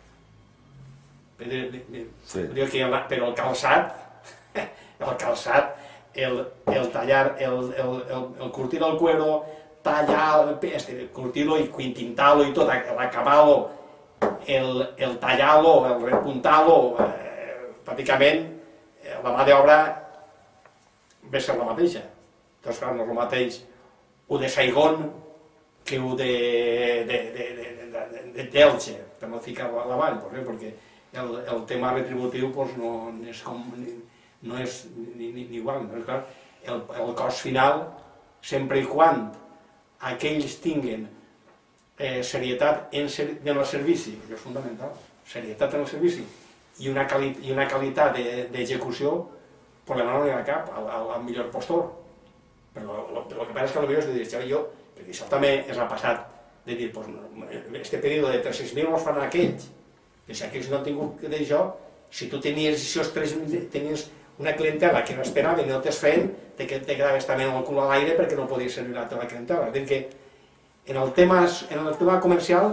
Sí. Però el calçat, el calçat, el, el tallar, el, el, el, el curtir el cuero, tallar, este, curtir-lo i quintintar-lo i tot, l'acabar-lo, el, el tallar-lo, el repuntar-lo, eh, pràcticament la mà d'obra ve ser la mateixa. Doncs clar, no és el mateix ho de Saigon que ho de, de, de, de, de, de, de d'Elche, per no ficar la vall, perquè el, el tema retributiu pues, no, és com, no és ni, ni, ni igual. No? Clar, el, el cost final, sempre i quan aquells tinguen eh, serietat en, ser, en el servici, que és fundamental, serietat en el servici, i una, quali, i una qualitat d'execució, de, problema no n'hi ha cap, al, al, al millor postor. Però el que passa és que potser és de dir, jo, perquè això també és el passat, de dir, pues, este període de tres-cents mil els fan aquells, que si aquells no han tingut d'això, si tu tenies aquests tres mil, tenies una clientela que no esperava i no t'es fent, te, te quedaves també amb el cul a l'aire perquè no podies servir a la teva clientela. És a dir, que en el tema, en el tema comercial,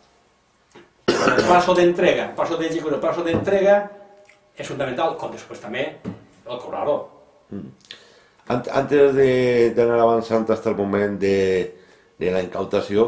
el plazo d'entrega, el plazo d'execució, el plazo d'entrega és fundamental, com després també el cobrar-ho. Mm. Antes d'anar avançant fins al moment de, de la incautació,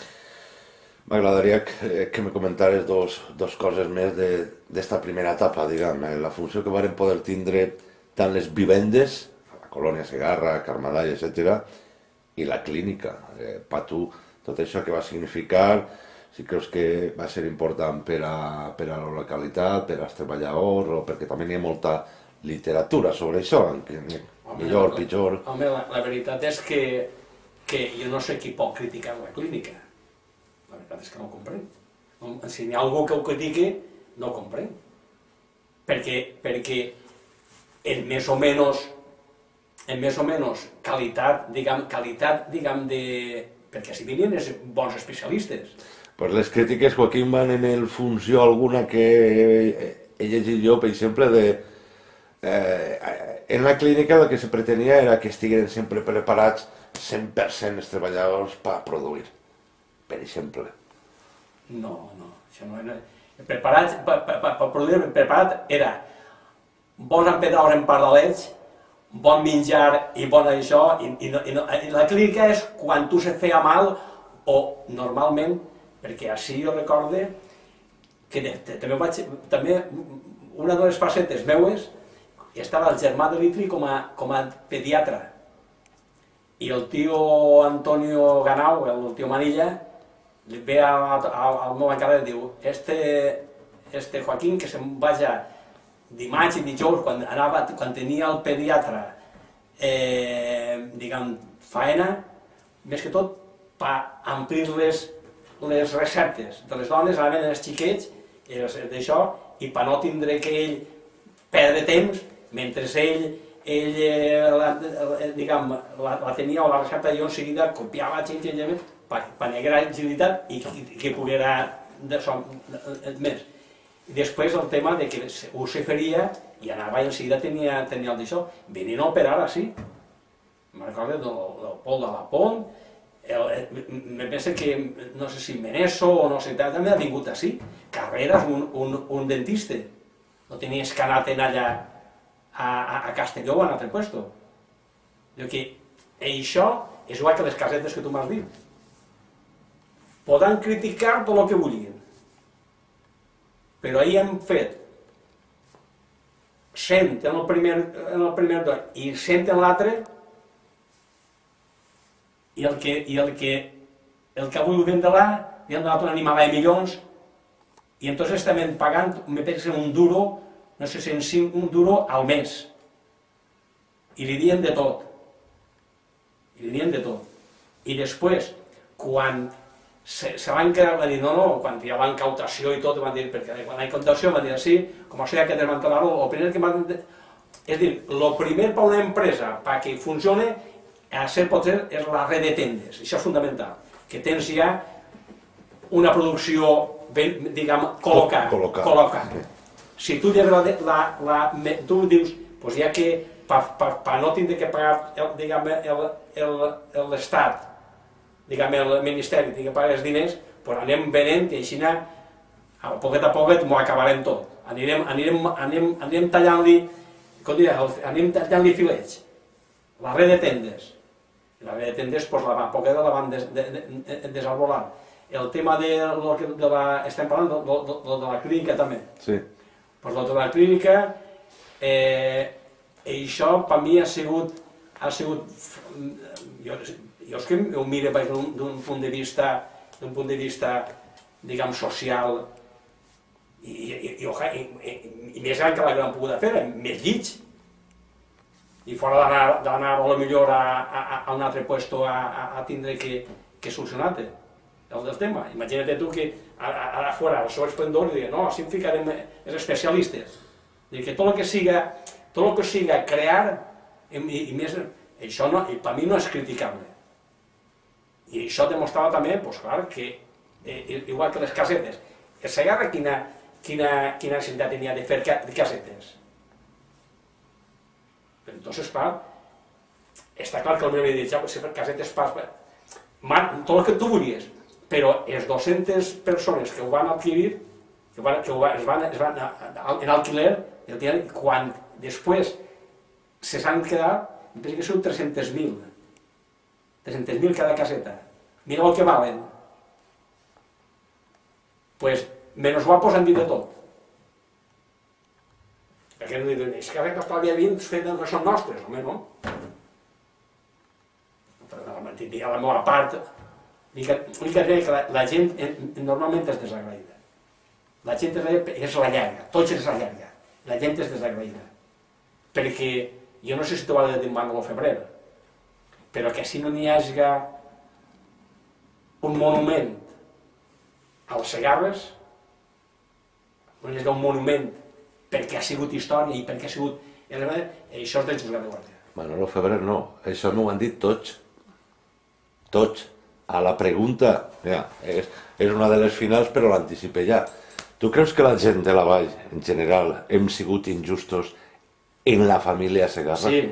m'agradaria que, que me comentares dos, dos coses més d'esta primera etapa, diguem, la funció que varen poder tindre tant les vivendes, la colònia Segarra, Carmadall, etcètera, i la clínica. Eh, per tu, tot això que va significar, si creus que va ser important per a, per a la localitat, per als treballadors, o perquè també hi ha molta literatura sobre això, que, home, millor, la, pitjor... Home, la, la veritat és que, que jo no sé qui pot criticar la clínica. La veritat és que no ho comprenc. Si hi ha algú que ho critiqui, no ho comprenc. Perquè, perquè en més o menys, en més o menys qualitat, diguem, qualitat, diguem, de... perquè si venien els bons especialistes. Pues les crítiques, Joaquín, van en el funció alguna que he llegit jo, per exemple, de... Eh, en la clínica el que se pretenia era que estiguin sempre preparats cent per cent els treballadors per produir, per exemple. No, no, això no era... Preparat, per, per, per produir, preparat era bons empedraus en pardalets, bon menjar i bon això, i, i, no, i, no, i la clínica és quan tu se feia mal, o normalment, perquè així jo recorde que de, de, també vaig, també una de les facetes meues estava el germà de l'Itri com, com a pediatre, i el tio Antonio Ganau, el tio Manilla, li ve al meu encarregat i diu, este, este Joaquín que se'n vaja dimarts i dijous, quan, anava, quan tenia el pediatre, eh, diguem, faena, més que tot, per omplir les, les receptes de les dones, anaven els xiquets, d'això, i per no tindre que ell perdre temps, mentre ell, ell la, diguem, la, la tenia o la recepta, jo en seguida copiava xinxillament per negar agilitat i, i que poguera d'això més. I després el tema de que ho se faria i anava i en seguida tenia, tenia el d'això. Venien a operar així. Me'n recordo del, del Pol de la Pont, me pensa que, no sé si Meneso o no sé, també ha vingut així. Carreras, un, un, un dentista. No tenies que anar allà a, a, a Castelló o a un altre puesto. Diu que això és igual que les casetes que tu m'has dit. Poden criticar tot el que vulguin, però ahir hem fet cent en el primer, en el primer dos i cent en l'altre, i el que, i el que, el que avui ho vendre là, li han donat una animalada de milions, i entonces estem pagant, me pensa, un duro, no sé si en cinc, un duro al mes. I li diem de tot. I li diem de tot. I després, quan se, se van quedar, van dir, no, no, quan hi havia incautació i tot, van dir, perquè quan la incautació van dir així, com això hi ha que desmantelar-ho, el primer que van... És dir, el primer per una empresa, perquè funcione, a ser potser, és la red de tendes. Això és fundamental. Que tens ja una producció, diguem, col·locada. Col·locada. Si tu lleves la, la, la, tu dius, doncs ja que per, per, per no tindre que pagar l'Estat, diguem, el Ministeri, que pagar els diners, doncs anem venent i així, a poquet a poquet, m'ho acabarem tot. anirem, anirem, anem, anem tallant-li, com dirà, anem tallant-li filets. La red de tendes. La red de tendes, doncs la poqueta la van des, de, de, desarbolar. El tema de, de la... estem parlant de, de, de, de la clínica també. Sí. Pues lo de la clínica, eh, això per mi ha sigut, ha sigut, jo, jo és que ho miro d'un punt de vista, d'un punt de vista, diguem, social, i, i, i, i, i més gran que la que l'han pogut fer, més llits, i fora d'anar a lo millor a, a, a un altre puesto a, a, a tindre que, que solucionar-te el del tema. Imagina't tu que ara fora el seu esplendor i digui, no, així em ficarem els especialistes. Dic que tot el que siga, tot el que siga crear, i, i més, això no, i per mi no és criticable. I això demostrava també, doncs clar, que eh, igual que les casetes, el Segarra quina, quina, quina necessitat tenia de fer casetes? Entonces, clar, està clar que el meu havia dit, ja, si fer casetes pas, tot el que tu volies, però les dues-centes persones que ho van adquirir, que, van, que ho van, es van, es van en alquiler, quan després se s'han quedat, em penso que són tres-centes mil. tres-centes mil cada caseta. Mira el que valen. Pues, menys guapos han dit de tot. Perquè no diuen, és que les casetes que vint fetes no són nostres, home, no? A la meva part, l'única que la, la gent normalment és desagraïda. La gent és la llarga, tots és la llarga. La gent és desagraïda. Perquè, jo no sé si t'ho va dir Manolo Febrer, però que si no n'hi hagi un monument als Segarres, no n'hi hagi un monument perquè ha sigut història i perquè ha sigut... Això és del Josep de Guàrdia. Manolo Febrer no, això m'ho han dit tots. Tots. A la pregunta, ja, és, és una de les finals però l'anticipé ja. Tu creus que la gent de la Vall, en general, hem sigut injustos en la família Segarra? Sí.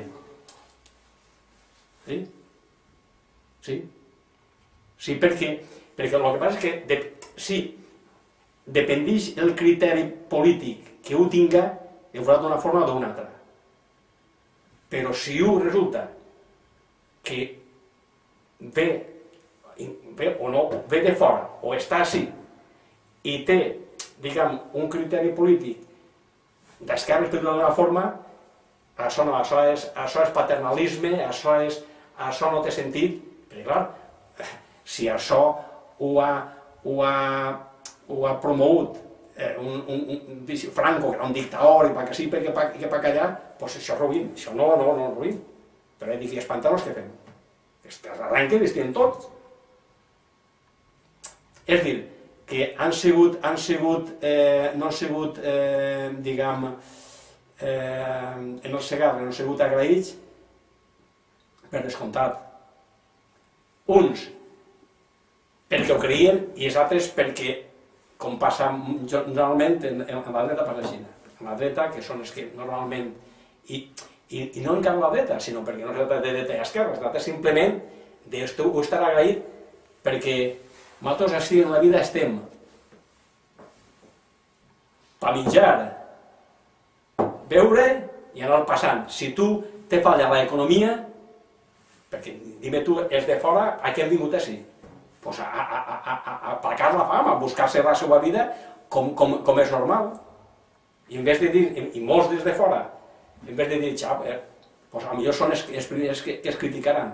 Sí. Sí. Sí, perquè, perquè el que passa és que, de, sí, dependeix el criteri polític que ho tinga, ho farà d'una forma o d'una altra. Però si ho resulta que ve, ve o no, ve de fora, o està així, i té, diguem, un criteri polític d'esquerres per d'una forma, això no, això és, això és paternalisme, això, és, això no té sentit, perquè clar, si això ho ha, ho ha, ho ha promogut eh, un, un, un, un Franco, que era un dictador, i pa que sí, i que pa, que pa callar, doncs això és ruïn, això no, no, no és ruïn. Però he dit, i espantar-nos què fem? Es arranquen i estiguem tots. És dir, que han sigut, han sigut, eh, no han sigut, eh, diguem, eh, en el Segarra, no han sigut agraïts, per descomptat. Uns perquè ho creien i els altres perquè, com passa normalment en, en la dreta per la Xina. En la dreta, que són els que normalment... I, i, i no encara la dreta, sinó perquè no es tracta de dreta i esquerra, es tracta simplement d'estar agraït perquè nosaltres així en la vida estem per menjar, beure i anar passant. Si tu te falla l'economia, perquè dime tu, és de fora, a què hem vingut així? Pues a, a, a, a, a aplacar la fama, a buscar-se la seva vida com, com, com és normal. I en vez de dir, i molts des de fora, en vez de dir, xap, eh, pues a millor són els, els primers que, que es criticaran.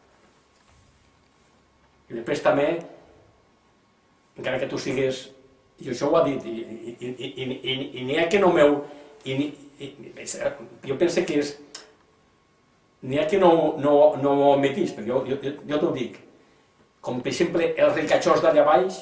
I després també, encara que tu sigues, i això ho ha dit, i, i, i, i, i, i n'hi ha que no meu, i, i, i, jo penso que és, n'hi ha que no, no, no ho admetís, però jo, jo, jo, jo t'ho dic, com per exemple els ricachós d'allà baix,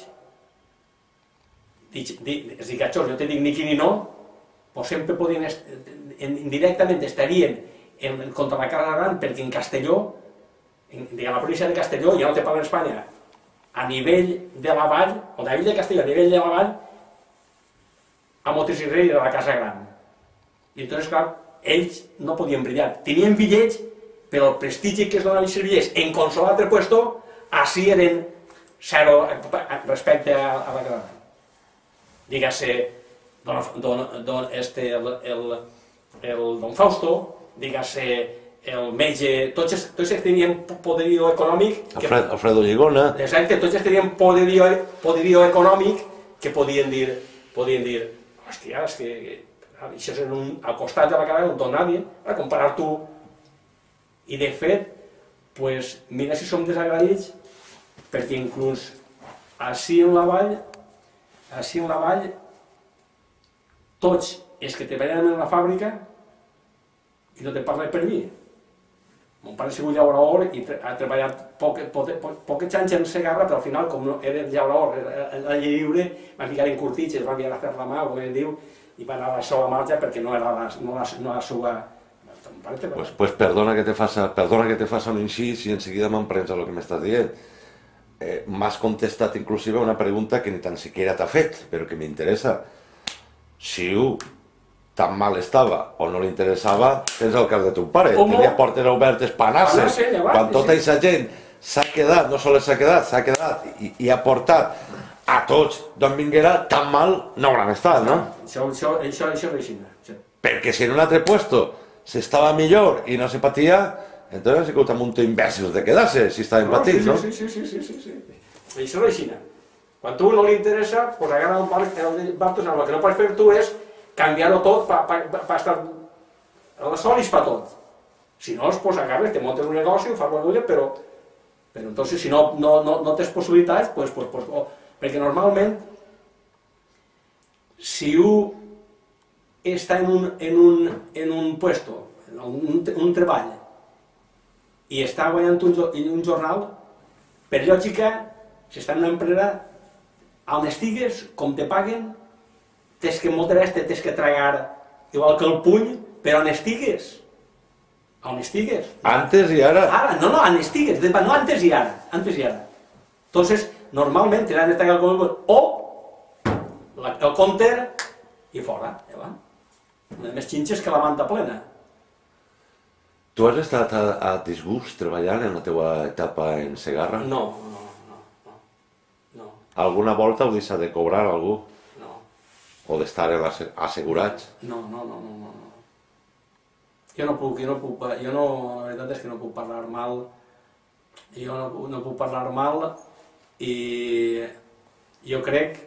dic, dic, els ricachós, jo te dic ni qui ni no, pues sempre podien, indirectament estarien en, contra la Casa Gran, perquè en Castelló, en, en la província de Castelló, ja no te parlo en Espanya, a nivell de la vall, o a nivell de Castelló, a nivell de la vall, a motes i rei de la Casa Gran. I entonces, clar, ells no podien brillar. Tenien bitllets, però el prestigi que es donaven els bitllets en qualsevol altre puesto, així eren zero respecte a, a la Casa Gran. Dígase, don, don, don, este, el, el, el don Fausto, dígase, el metge, tots, tots ells tenien poderío econòmic... Que, Alfred, Alfredo Lligona... Exacte, tots ells tenien poderío, poderío econòmic que podien dir, podien dir, hòstia, és que això és en un, al costat de la cara d'un don nadie, a comparar tu. I de fet, pues, mira si som desagraïts, perquè inclús així en la vall, així en la vall, tots els que treballen en la fàbrica, i no te parla per mi. Mon pare ha sigut llaurador i ha treballat poquets anys en Segarra, però al final, com no era llaurador, era a llei lliure, va ficar en curtits i es va enviar a fer la mà, com ell diu, i va anar a la seva marxa perquè no era la, no la, no la seva... Pues, pues perdona que te faça, perdona que te faça un incís i enseguida m'emprens a lo que m'estàs dient. Eh, M'has contestat inclusive una pregunta que ni tan siquiera t'ha fet, però que m'interessa. Si un tan mal estava o no li interessava, tens el cas de ton pare, tenia portes obertes panasses, quan tota aquesta gent s'ha quedat, no sols s'ha quedat, s'ha quedat i, i ha portat a tots d'on vinguera, tan mal no hauran estat, no? Això, això, això, això és així. Perquè si en un altre puesto s'estava millor i no se patia, entonces ha sigut un munt d'imbècils de quedar-se, si estaven patint, no? Sí, sí, sí, sí, sí, sí. Això és així. Quan tu no li interessa, pues agarra un parc, el Bartos, el que no pots fer tu és canviar-ho tot per estar a les solis per tot. Si no, pues agarres, te montes un negoci, ho fas la dulla, però però entonces si no, no, no, no tens possibilitats, pues, pues, pues, oh, perquè normalment si un està en un, en un, en un puesto, en un, un treball, i està guanyant un, un jornal, per lògica, si està en una empresa, on estigues, com te paguen, tens que moltes vegades tens que tragar igual que el puny, però on estigues. On estigues. Antes i ara. Ara, no, no, on estigues, no antes i ara, antes i ara. Entonces, normalment te l'han de tragar el o la, el compter i fora, ja va. Més xinxes que la manta plena. Tu has estat a, a disgust treballant en la teva etapa en Segarra? No, no, no, no, no. Alguna volta heu deixat de cobrar algú? No. O d'estar assegurats? No, no, no, no, no. Jo no puc, jo no puc, jo no, la veritat és que no puc parlar mal, jo no, no puc parlar mal i jo crec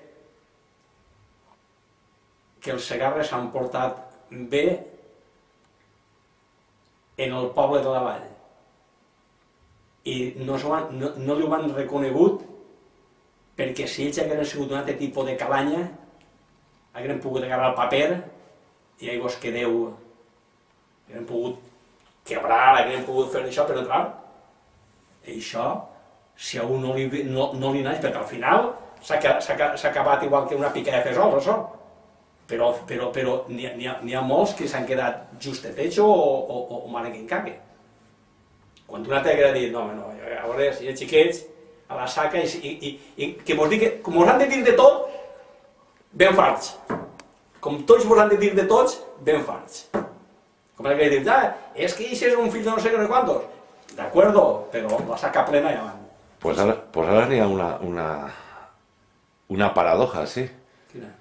que els Segarres s'han portat bé en el poble de la vall i no, van, no, no li ho han reconegut perquè si ells hagueren sigut un altre tipus de calanya hagueren pogut agarrar el paper i llavors quedeu hagueren pogut quebrar, hagueren pogut fer això, però clar, això, si a un no li, no, no li naix, perquè al final s'ha acabat igual que una pica de fesols, això. Però, però, però n'hi ha, ha molts que s'han quedat justetets o, o, o, o mare que encaque. Quan una t'haguera dit, no, no, a veure, si els xiquets, a la saca, i, i, i que vos digui, com us han de dir de tot, ben farts. Com tots vos han de dir de tots, ben farts. Com que dius, ah, és que això és un fill de no sé què quantos. D'acord, però la saca plena ja van. Pues ara, pues ara n'hi ha una, una, una paradoja, sí. Quina?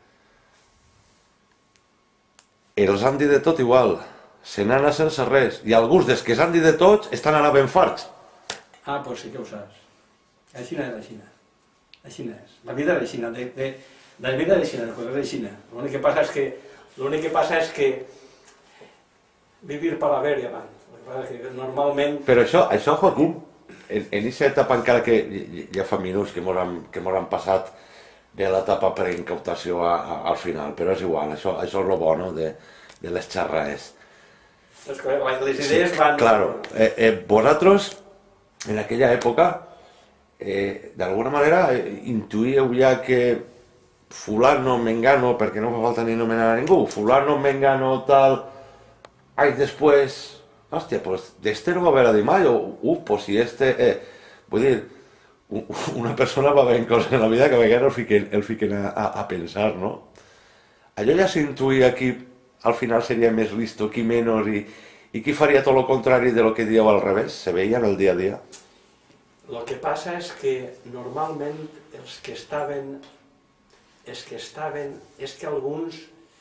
Els han dit de tot igual, se n'ana sense res, i alguns dels que s'han dit de tots estan ara ben farts. Ah, pues sí que ho saps. Així no és, així no és. Així no és. La vida és així, de, de, la vida és així, les coses és així. L'únic que passa és que, l'únic que passa és que vivir per haver i avant. Normalment... Però això, això Joaquim, en aquesta etapa encara que ja fa minuts que mos han, que mos han passat de l'etapa preincautació al final, però és igual, això, això és el bo, no?, de, de les xerrades. És que les idees van... Sí, claro, eh, eh, vosaltres, en aquella època, eh, d'alguna manera, eh, intuíeu ja que fulano, mengano, perquè no fa falta ni nomenar a ningú, fulano, mengano, tal... Anys després, hòstia, pues d'este no va haver a dir mai, o, uh, pues si este, eh, vull dir, una persona va veient coses en la vida que a vegades el fiquen, el fiquen a, a, a pensar, no? Allò ja s'intuïa qui al final seria més listo, qui menys, i, i qui faria tot el contrari de lo que dieu al revés, se veia en el dia a dia. El que passa és que normalment els que estaven, els que estaven, és que alguns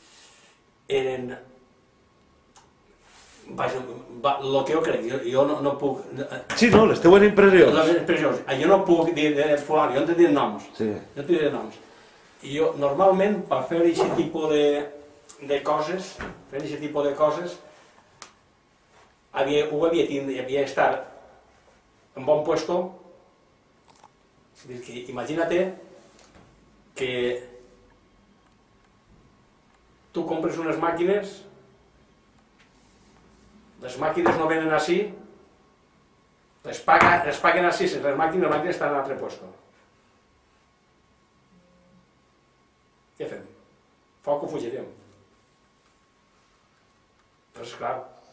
eren... Vaja, el que jo crec, jo, jo no, no puc... Sí, no, les teues impressions. Les impressions. Jo no puc dir de fulano, jo no te diré noms. Sí. Jo te diré noms. I jo, normalment, per fer aquest tipus de, de coses, fer aquest tipus de coses, havia, ho havia tindre, havia estar en bon puesto. Que, imagínate que tu compres unes màquines, les màquines no venen així, les, paga, les paguen així, les màquines, les màquines estan en un altre puesto. Què fem? Foc o fugirem? Doncs clar,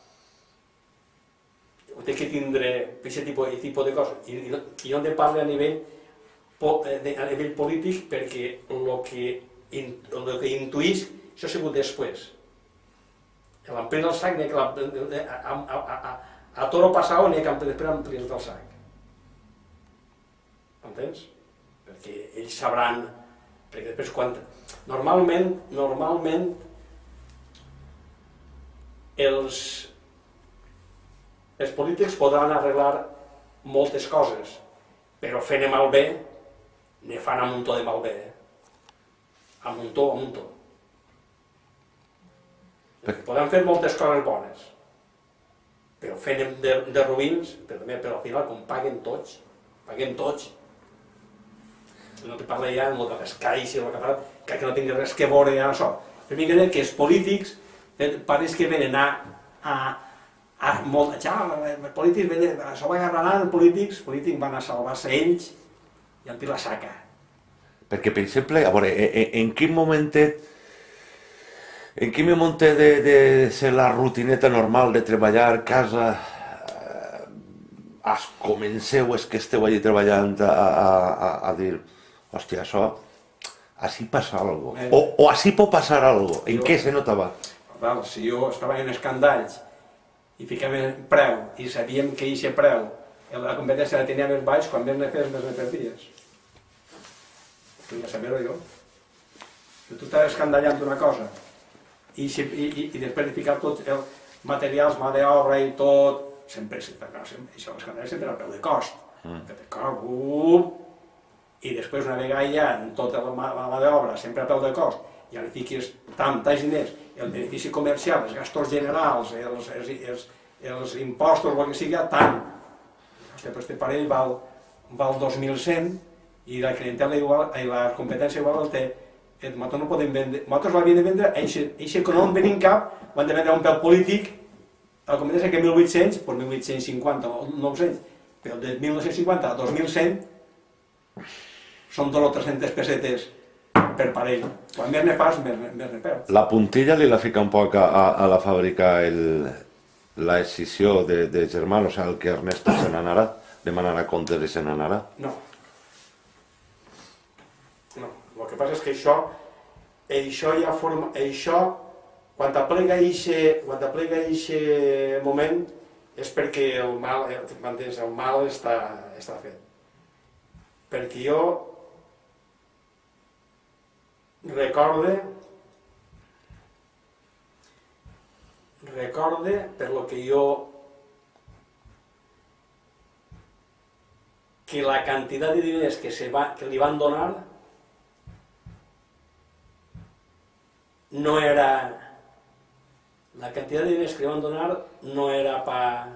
ho té que tindre aquest tipus, tipus de coses. I, i, i on de parla a nivell, a nivell polític, perquè el que, el que intuïs, això ha sigut després. L'empresa del sac, que la, a, a, a, a toro passau n'hi ha que després amplies del sac. Entens? Perquè ells sabran, perquè després quan... Normalment, normalment, els, els polítics podran arreglar moltes coses, però fent malbé, ne fan a muntó de malbé. A muntó, a muntó. Podem fer moltes coses bones, però fent de, de ruïns, però també, però al final, com paguen tots, paguen tots. No te parla ja de les caixes, el que fa, que no tingui res que veure amb això. Per mi crec que els polítics, pareix que venen a, a, a molt, ja, els polítics venen, això va agarrar els polítics, els polítics van a salvar-se ells i a la saca. Perquè, per exemple, a veure, en, en quin momentet En quin moment de, de ser la rutineta normal de treballar, casa, eh, es comenceu, és que esteu allí treballant a, a, a, a dir, hòstia, això, així passa alguna cosa, o, o així pot passar alguna cosa, en jo, què se notava? Val, si jo estava en escandalls i ficàvem preu i sabíem que aquest preu, la competència la tenia més baix, quan més ne fes, més ne perdies. Tu ja saber-ho jo. Si tu estàs escandallant una cosa, I, i, i després de ficar tots els materials, mà d'obra i tot, sempre, sempre, sempre això sempre, sempre al peu de cost, mm. de cost, uh, i després una vegada ja en tota la mà, la mà d'obra, sempre a peu de cost, ja li fiquis tant, tants diners, el benefici comercial, els gastos generals, els, els, els, els impostos, el que sigui, tant. Hòstia, però este parell val, val dos mil cent i la clientela igual, i la competència igual el té. Nosaltres no podem vendre, nosaltres l'havíem de vendre, eixe que no en venim cap, ho hem de vendre a un pèl polític, a la competència que mil vuit-cents, doncs mil vuit-cents cinquanta o nou-cents, però de mil nou-cents cinquanta a dos mil cent són dos o tres-centes pessetes per parell. Quan més ne fas, més, més ne perds. La puntilla li la fica un poc a, a la fàbrica el, la escissió de, de germà, o sigui, el que Ernesto se n'anarà, demanarà comptes i se n'anarà? No. No. El que passa és que això, això ja forma, això, quan t'aplega aquest moment, és perquè el mal, m'entens, el mal està, està fet. Perquè jo recorde, recorde per lo que jo, que la quantitat de diners que, se va, que li van donar no era, la quantitat de diners que li van donar no era para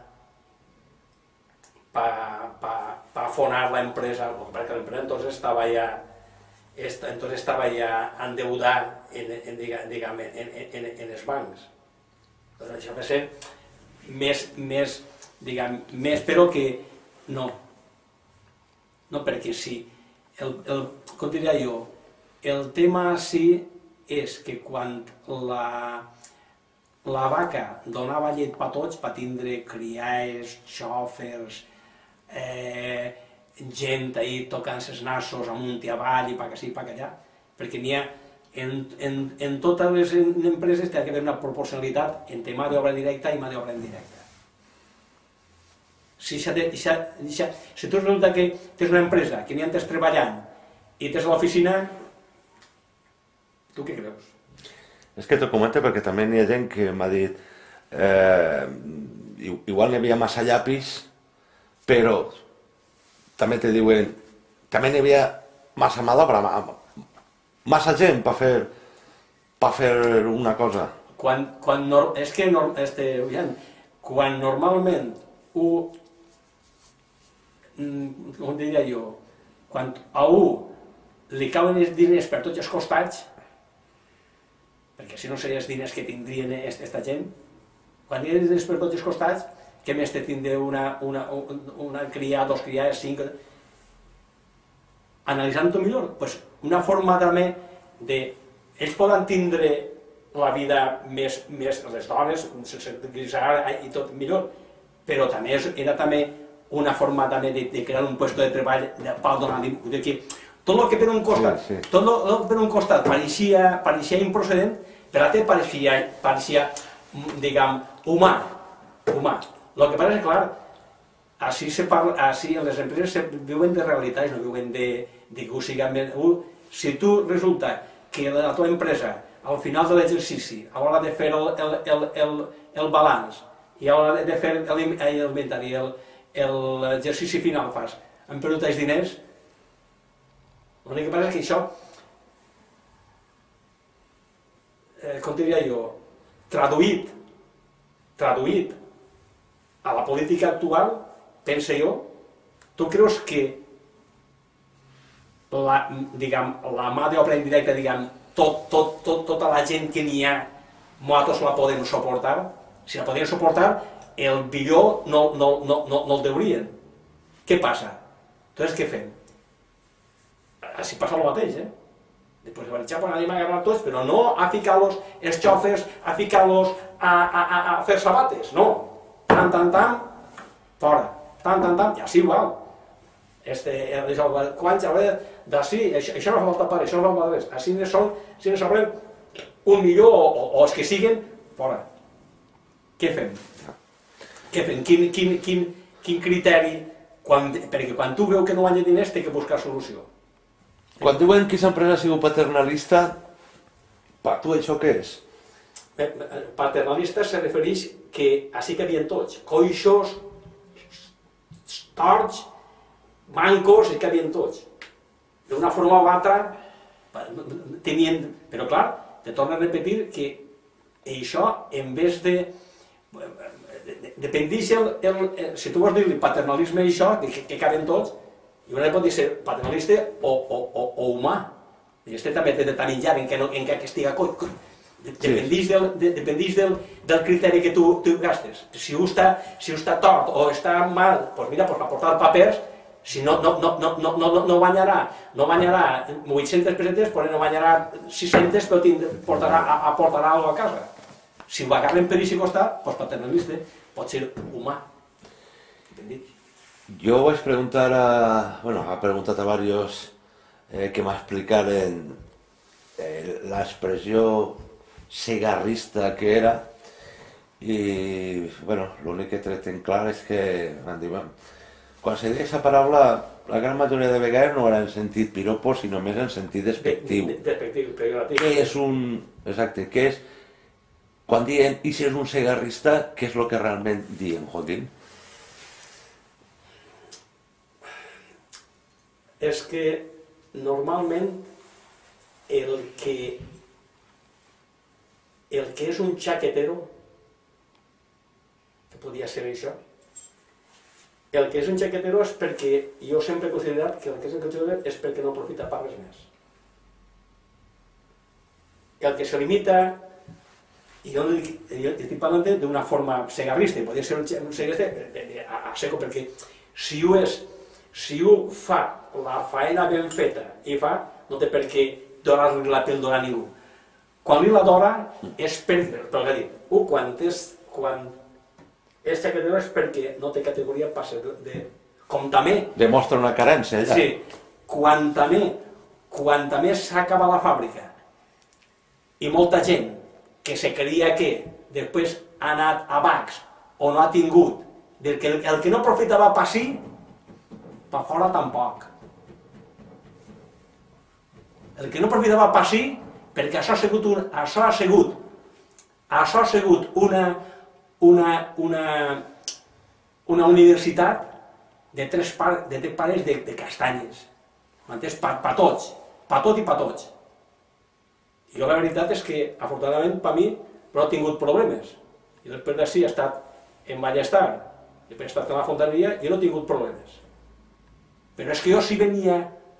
pa, pa, pa afonar la empresa, perquè l'empresa entonces estava ja, entonces estava ja endeudada en, en, diguem, en, en, en els bancs. Doncs això va ser més, més, diguem, més, però que no. No, perquè sí, el, el, com diria jo, el tema sí és que quan la, la vaca donava llet per tots, per tindre criats, xòfers, eh, gent ahí tocant els nassos amunt i avall i pa que sí, pa que allà, perquè n'hi ha, en, en, en totes les empreses té que haver una proporcionalitat entre mà d'obra directa i mà d'obra indirecta. Si, de, si, si, si tu resulta que tens una empresa que n'hi ha treballant i tens a l'oficina, tu què creus? És que t'ho comento perquè també n'hi ha gent que m'ha dit eh, igual n'hi havia massa llapis, però també te diuen també n'hi havia massa mà d'obra, massa gent per fer, per fer una cosa. Quan, quan no, és que no, este, quan normalment un, com diria jo, quan a un li cauen els diners per tots els costats, perquè si no serien els diners que tindrien aquesta gent, quan hi ha diners per tots els costats, què més te tindré una, una, una cria, dos criades, cinc... Analitzant-ho millor, pues una forma també de... Ells poden tindre la vida més, més les dones, sense grisar i tot millor, però també era també una forma també de, de crear un lloc de treball per donar de que tot el que per un costat, sí, sí. tot el que per un costat pareixia, pareixia improcedent, per l'altre pareixia, pareixia, diguem, humà, humà. El que passa és que, clar, així, se parla, així les empreses se viuen de realitats, no viuen de, de que ho sigui més... Si tu resulta que la teva empresa, al final de l'exercici, a l'hora de fer el, el, el, el, el balanç i a l'hora de fer l'inventari, l'exercici final fas, han perdut els diners, l'únic que passa és que això, eh, com diria jo, traduït, traduït a la política actual, penso jo, tu creus que la, diguem, la mà d'obra indirecta, diguem, tot, tot, tot, tota la gent que n'hi ha, nosaltres la podem suportar? Si la podem suportar, el millor no, no, no, no, no el deurien. Què passa? Entonces, què fem? Així passa el mateix, eh? Després de marxar, pues anem a agarrar tots, però no a ficar-los els xofers, a ficar-los a, a, a, a fer sabates, no. Tan, tan, tan, fora. Tan, tan, tan, i així igual. Este, quants, a veure, d'ací, això, això no fa falta pare, això no fa falta res. Així ne són, si ne sobren un milió o, o, o els que siguen, fora. Què fem? Què fem? Quin, quin, quin, quin criteri? Quan, perquè quan tu veu que no guanya diners, té que buscar solució. Quan diuen que aquesta empresa ha sigut paternalista, per tu això què és? Paternalista se refereix que així que havien tots, coixos, torts, mancos, és que havien tots. D'una forma o altra, tenien... Però clar, te torno a repetir que això, en vez de... Dependeix el... el si tu vols dir-li paternalisme i això, que, que caben tots, i una pot dir ser paternalista o, o, o, o humà. I este també té de tanillar en què, no, en què estiga coi. Dependeix, del, de, dependeix del, del criteri que tu, tu gastes. Si un està, si un està tort o està mal, doncs mira, pues, aportar papers, si no, no, no, no, no, no, no guanyarà, no guanyarà vuit-centes pessetes, pues no guanyarà sis-centes, però portarà, aportarà alguna cosa a casa. Si ho agarren per aquest costat, doncs paternalista, pot ser humà. Dependeix. Yo voy a preguntar a, bueno, ha preguntado a varios eh, que me explicaran eh, la expresión segarrista que era y, bueno, lo único que treten clar és que, quan se deia aquesta paraula, la gran majoria de vegades no era en sentit piropo, sinó més en sentit despectiu. Despectiu, pejoratiu. Què és un... Exacte, què és... Quan diuen, i si és un segarrista, què és el que realment diuen, Joaquín? És que normalment el que el que és un xaquetero, que podia ser això, el que és un xaquetero és perquè jo sempre he considerat que el que és un xaquetero és perquè no aprofita per res més. El que se limita, i jo, jo estic parlant d'una forma segarrista, podria ser un segarrista a, a seco, perquè si ho és, si ho fa la faena ben feta i fa, no té per què donar-li la píldora a ningú. Quan li la dona és per, pel que dic, un, quan és, quan és xaquetero és perquè no té categoria per ser de... Com també... Demostra una carència, ja. Sí, quan també, quan també s'acaba la fàbrica i molta gent que se creia que després ha anat a Bacs o no ha tingut, del que el que no aprofitava per si, per fora tampoc. El que no aprofitava per si, perquè això ha sigut, un, això ha sigut, això ha sigut una, una, una, una universitat de tres, par, de tres pares de, de castanyes, m'entens? Pa, pa tots, pa tot i pa tots. I jo la veritat és que, afortunadament, per mi, no he tingut problemes. I després d'ací he estat en Ballestar, després he estat a la Fontaneria i no he tingut problemes. Però és que jo sí venia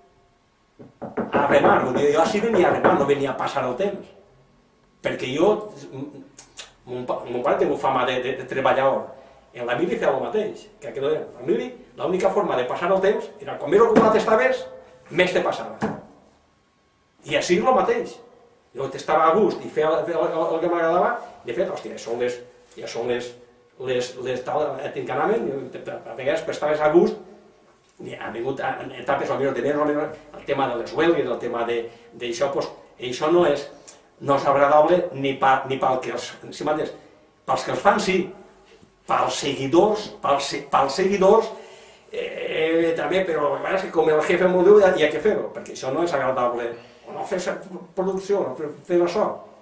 a remar, jo sí venia a remar, no venia a passar el temps. Perquè jo, mon pare té fama de, de, de treballador, en la mili feia el mateix, que aquí no era. La mili, l'única forma de passar el temps era com més ocupat estaves, més te passava. I així és el mateix. Jo estava a gust i feia el, el, el que m'agradava, de fet, hòstia, ja són les, ja són les, les, les tal, t'encanaven, a vegades pues, estaves a gust, i ha vingut en etapes o millor de més o menys, el tema de les huelgues, el tema d'això, pues, això no és, no és agradable ni, pa, ni pel que els, si mateix, pels que els fan sí, pels seguidors, pels, pels seguidors, eh, també, però a vegades que com el jefe m'ho diu, hi ha que fer-ho, perquè això no és agradable. No fes producció, no fes això.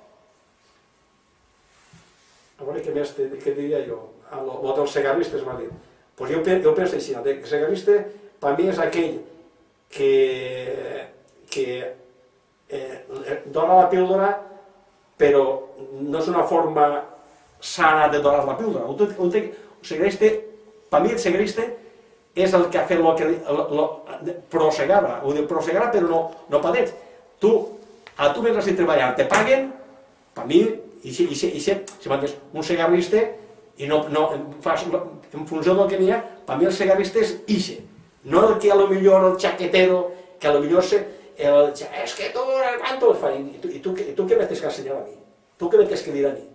A veure què més te, què diria jo, el dels segarristes m'ha dit. Pues jo, jo penso així, el segarrista per mi és aquell que, que eh, dona la píldora, però no és una forma sana de donar la píldora. Un, un, un segarista, per mi el segarista és el que ha fet el que lo, prosegara, o de prosegara però no, no pateix. Tu, a tu vens a treballar, te paguen, per mi, i si, i si, i si, si m'entens, un segarrista, i no, no, fas, en funció del que n'hi ha, per mi el segarrista és ixe, no el que a lo millor el xaquetero, que a lo millor se, el, és que tu, el quanto el fa, i tu, i tu, i tu què me tens que ensenyar a mi? Tu què me tens que dir a mi?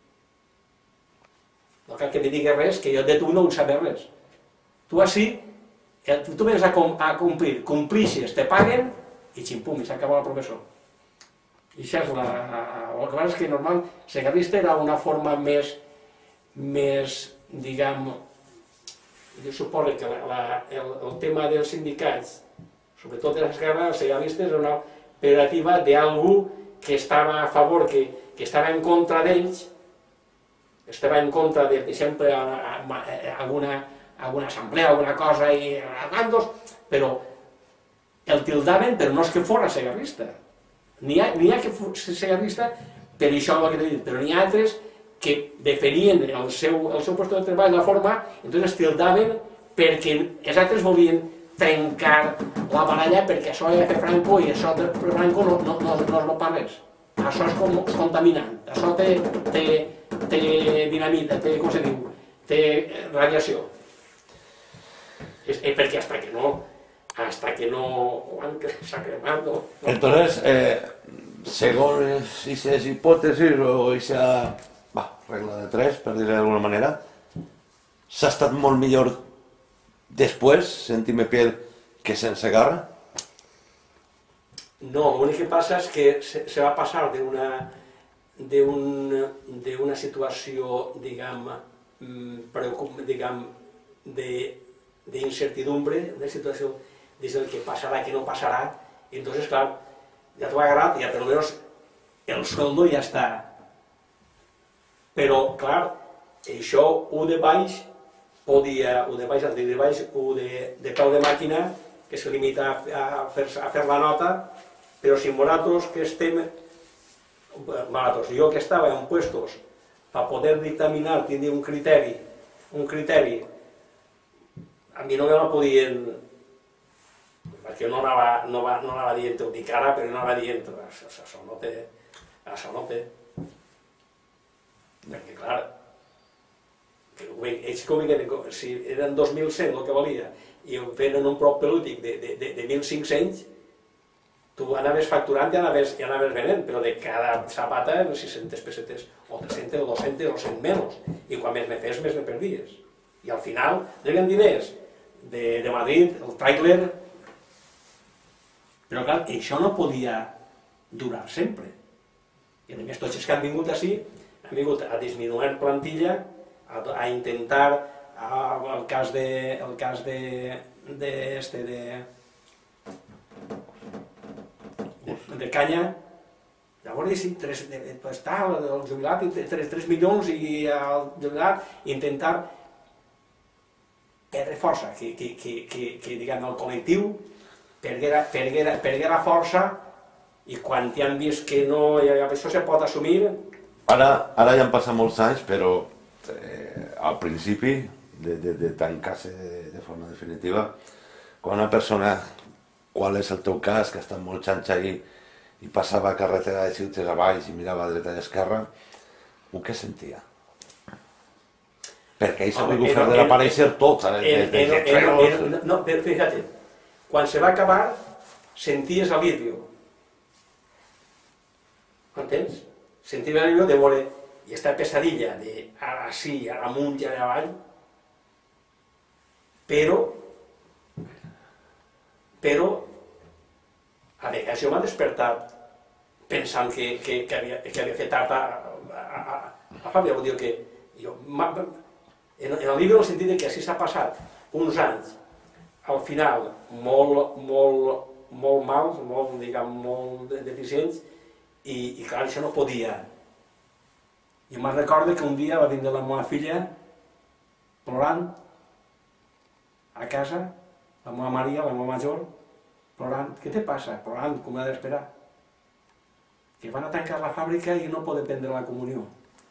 No cal que me digues res, que jo de tu no en saber res. Tu així, tu vens a, com, a complir, complixes, te paguen, i ximpum, i s'acaba el professor. I això és la... El que passa és que normal, segarrista era una forma més, més, diguem, jo suposo que la, la, el, el tema dels sindicats, sobretot de l'esquerra, els segarristes era una operativa d'algú que estava a favor, que, que estava en contra d'ells, estava en contra de, de sempre a, a, a, alguna, alguna assemblea, alguna cosa, i a bandos, però el tildaven, però no és que fos segarrista. N'hi ha, ha que fos segarrista per això el que t'he dit, però n'hi ha altres que definien el seu, el seu lloc de treball, la forma, entonces es tildaven perquè els altres volien trencar la baralla perquè això ha de fer Franco i això de Franco no, no, no, no es vol per res. Això és com, contaminant, això té, té, té dinamita, té, com se diu, té radiació. És, és perquè hasta que no hasta que no ho han cremado. Entonces, eh, según esas hipótesis o esa va, regla de tres, per dir-ho d'alguna manera, s'ha estat molt millor després, sentir-me piel, que sense guerra? No, l'únic que passa és que se, se va passar d'una d'una situació, diguem, diguem d'incertidumbre, una situació des del que passarà, que no passarà, i entonces, clar, ja t'ho ha agarrat, ja per almenys el sueldo ja està. Però, clar, això, u de baix, podia, u de baix, el de baix, u de, de peu de màquina, que se limita a, a, fer, a fer la nota, però si nosaltres que estem, nosaltres, jo que estava en puestos per poder dictaminar, tindre un criteri, un criteri, a mi no me la podien, perquè no anava, no va, no anava dient, ho dic ara, però no anava dient, això no té, això no té. Perquè, clar, ells com eren, si eren dos mil cent el que valia, i venen un prop pelútic de, de, de, de mil cinc-cents, tu anaves facturant i anaves, i anaves venent, però de cada zapata eren sis-centes pessetes, o tres-centes, o dos-centes, o cent menys, i quan més ne fes, més ne perdies. I al final, eren diners de, de Madrid, el tràiler, però clar, això no podia durar sempre. I a més, tots els que han vingut així, han vingut a disminuir plantilla, a, a intentar, a, el cas de, el cas de, de, este, de, de, de Canya, Llavors, sí, tres, pues, tal, el jubilat, tres milions i el jubilat, intentar perdre força, que, que, que, que, que diguem, el col·lectiu perguera, perguera, perguera força i quan ja han vist que no, això se pot assumir... Ara, ara ja han passat molts anys, però eh, al principi de, de, de tancar-se de, de forma definitiva, quan una persona, qual és el teu cas, que ha estat molts anys ahí i passava a carretera de Ciutats a baix i mirava a dreta i a esquerra, el que sentia? Perquè ell s'ha volgut fer de l'aparèixer tot, des de lletreros... No, però fíjate, quan se va acabar, senties alivio. M'entens? Senties alivio de veure, i aquesta pesadilla de ara sí, ara amunt i ara avall, però, però, a veure, m'ha despertat pensant que, que, que, havia, que havia fet tard a, a, a, a Fàbia, vull dir que jo, en, en el llibre en el sentit que així s'ha passat uns anys, al final, molt, molt, molt mals, molt, diguem, molt deficients, i, i clar, això no podia. Jo me'n recordo que un dia va vindre la meva filla plorant a casa, la meva Maria, la meva major, plorant. Què te passa? Plorant, com ha d'esperar. Que van a tancar la fàbrica i no poden prendre la comunió.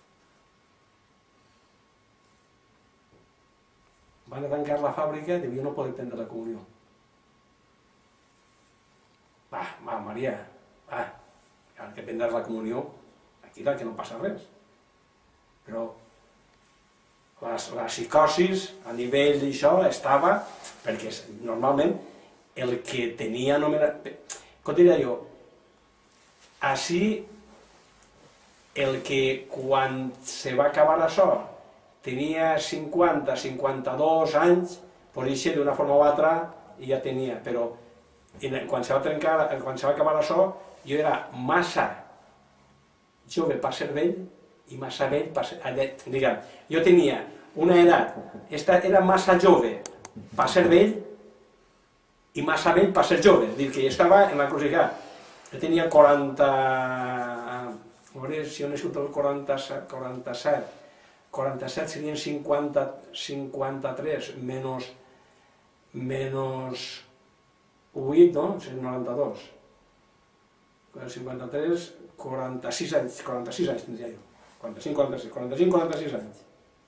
Van a tancar la fàbrica i jo no poden prendre la comunió. Va, va, Maria, va, cal que prendràs la comunió, aquí que no passa res. Però la, la psicosis a nivell d'això estava, perquè normalment el que tenia no era... Com diria jo? Així, el que quan se va acabar això tenia cinquanta, cinquanta-dos anys, per això d'una forma o altra ja tenia, però quan se va trencar, quan se va acabar això, jo era massa jove per ser vell i massa vell per ser... Diguem, jo tenia una edat, esta era massa jove per ser vell i massa vell per ser jove, és dir, que estava en la crucificada. Jo tenia quaranta... A veure si ho he nascut el quaranta-set, quaranta-set, quaranta-set serien cinquanta, cinquanta-tres, menys, menys vuit, no? Serien noranta-dos. cinquanta-tres, quaranta-sis anys, quaranta-sis anys tindria jo. quaranta-cinc, quaranta-sis, quaranta-cinc, quaranta-sis anys.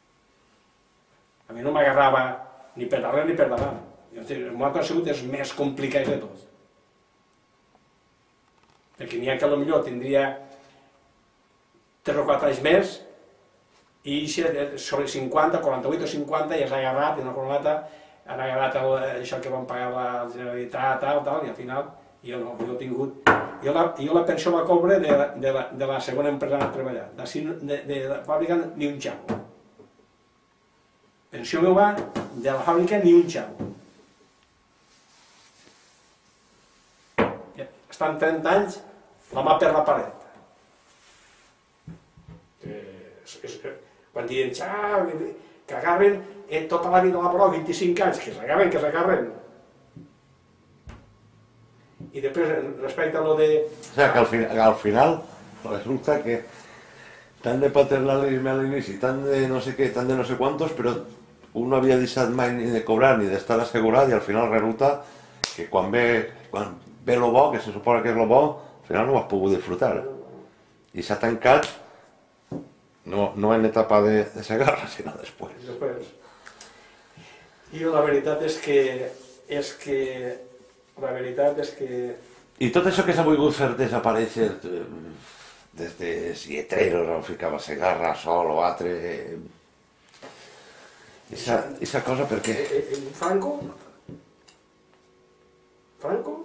A mi no m'agarrava ni per darrere ni per davant. El meu concegut és més complicat de tot. Perquè n'hi ha que potser tindria tres o quatre anys més i sobre cinquanta, quaranta-vuit o cinquanta ja s'ha agarrat i una coronata, han agarrat el, això que van pagar la Generalitat, tal, tal, i al final jo no, jo he tingut... Jo la, jo la pensió la cobre de, de, la, de la segona empresa on he treballat. D'ací de, de la fàbrica ni un xavo. Pensió meva de la fàbrica ni un xavo. Estan trenta anys la mà per la paret. És, és, quan diuen, xau, que agarren eh, tota la vida laboral, vint-i-cinc anys, que s'agarren, que s'agarren. I després, respecte a lo de... O sea, que al, fin, al final resulta que tant de paternalisme a l'inici, tant de no sé què, tant de no sé quantos, però un no havia deixat mai ni de cobrar ni d'estar assegurat i al final resulta que quan ve, quan ve lo bo, que se suposa que és lo bo, al final no ho has pogut disfrutar. I s'ha tancat no, no en etapa de, de segarra, sinó després. Després. I la veritat és que, és que, la veritat és que... I tot això que s'ha volgut fer desaparèixer des de lletreros, on ficava segarra, sol o altre... Esa cosa per què? Franco? Franco?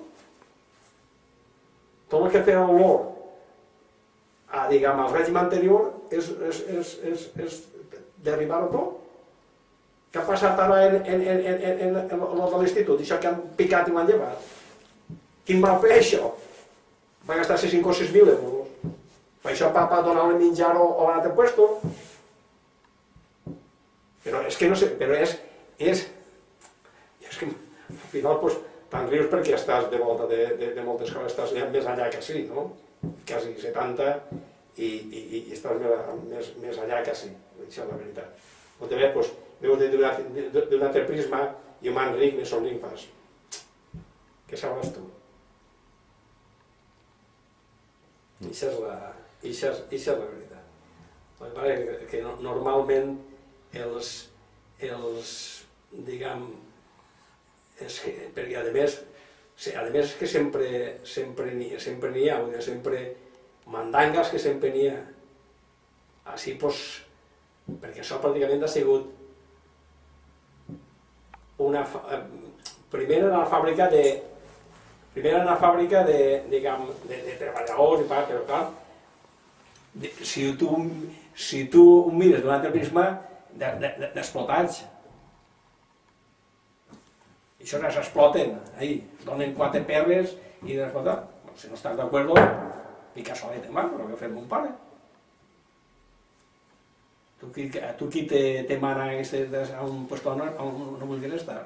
Tot el que feia olor a, diguem, al règim anterior és, és, és, és, és derribar-ho tot. Què ha passat ara en, en, en, en, en, en els de l'institut? Això que han picat i ho han llevat. Quin va fer això? Va gastar-se cinc o sis mil euros. Per això papa donar-li menjar o, o l'altre puesto. Però és que no sé, però és... És, és que al final, pues, te'n rius perquè estàs de volta de, de, de moltes coses, estàs més allà que sí, no? quasi setanta, i, i, i estàs més, més allà que sí, això és la veritat. O també, doncs, veus d'un altre prisma, i un man ric, més són ric fas. Què sabràs tu? Ixa és la, ixa és, ixa és la veritat. El que passa és que normalment els, els diguem, és que, perquè a més, a més és que sempre sempre n'hi sempre n'hi ha, sempre mandangas que sempre n'hi ha. Així, doncs, perquè això pràcticament ha sigut una... Primer era una fàbrica de... Primer era una fàbrica de, diguem, de, de treballadors i tal, però clar, de, si tu, si tu ho mires d'un altre prisma, d'explotats. I això no s'exploten, ahí, donen quatre perles i d'explotar. Si no estàs d'acord, pica solet en mà, però que ha fet mon pare. Tu qui, tu qui te, te mana a un puesto on no, no vulguis estar?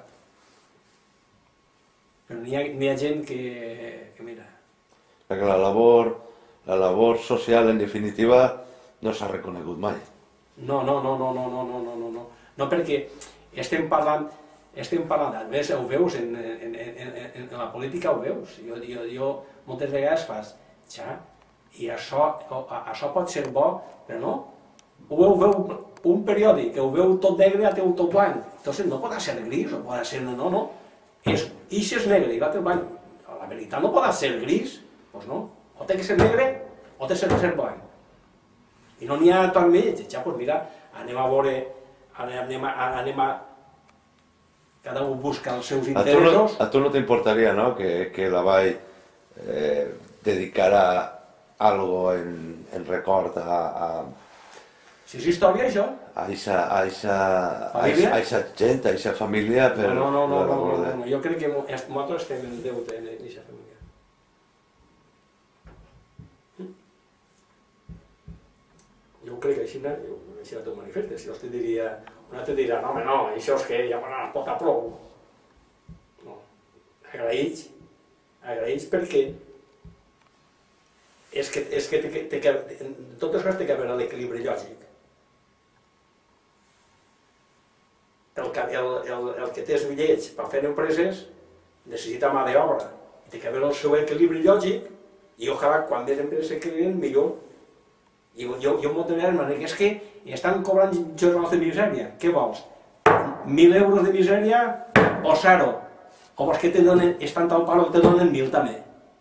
Però n'hi ha, ha gent que, que mira... Perquè la labor, la labor social, en definitiva, no s'ha reconegut mai. No, no, no, no, no, no, no, no, no, no, perquè estem parlant, estem parlant, a més ho veus, en, en, en, en, en la política ho veus, jo, jo, jo moltes vegades fas, xa, i això, això pot ser bo, però no, ho veu un periòdic, que ho veu tot negre, ja té un tot blanc, entonces no pot ser gris, o pot ser, no, no, és, ix és negre i l'altre blanc, la veritat no pot ser gris, doncs no, o té que ser negre, o té que ser blanc. I no n'hi ha tant mig, ja, doncs mira, anem a veure, anem a, anem a, cada un busca els seus interessos. A tu no t'importaria, no?, que, que la Vall eh, dedicara algo en, en record a, a... Si és història, això? A eixa, a eixa, a eixa gent, a eixa família... Per, no, no, no, no, no, no, no, jo crec que nosaltres estem en deute en eixa família. Jo crec que així, així no t'ho manifestes, si no te diria, un altre dirà, no, home, no, això és que ja m'ha pot a prou. No, agraïts, agraïts perquè és que, és que, te, te, te, en totes coses té que haver l'equilibri lògic. El, el, el, el que té bitllets per fer empreses necessita mà d'obra, té que haver el seu equilibri lògic i ojalà quan més empreses s'equilibren millor. I jo, jo moltes vegades m'han dit, és que estan cobrant jornals de misèria, què vols? Mil euros de misèria o zero? O vols que te donen, estan tal paro que te donen mil també?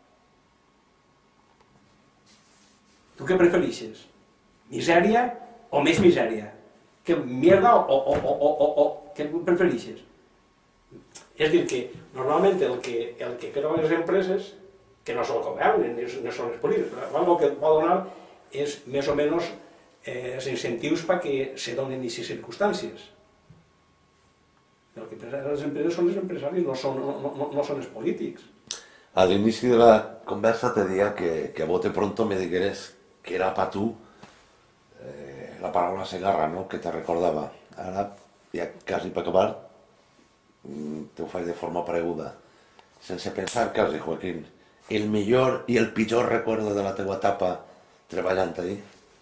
Tu què preferixes? Misèria o més misèria? Que mierda o, o, o, o, o, o què preferixes? És a dir, que normalment el que, el que creuen les empreses, que no són el govern, no són les polítiques, però el que va donar és més o menys eh, els incentius perquè se donen aquestes circumstàncies. El que les empreses són els empresaris, no són, no, no, no són els polítics. A l'inici de la conversa te deia que, que a bote pronto me digueres que era pa tu eh, la paraula Segarra, no?, que te recordava. Ara, ja quasi per acabar, te ho faig de forma pareguda. Sense pensar, quasi, Joaquín, el millor i el pitjor recuerdo de la teua etapa treballant ahí?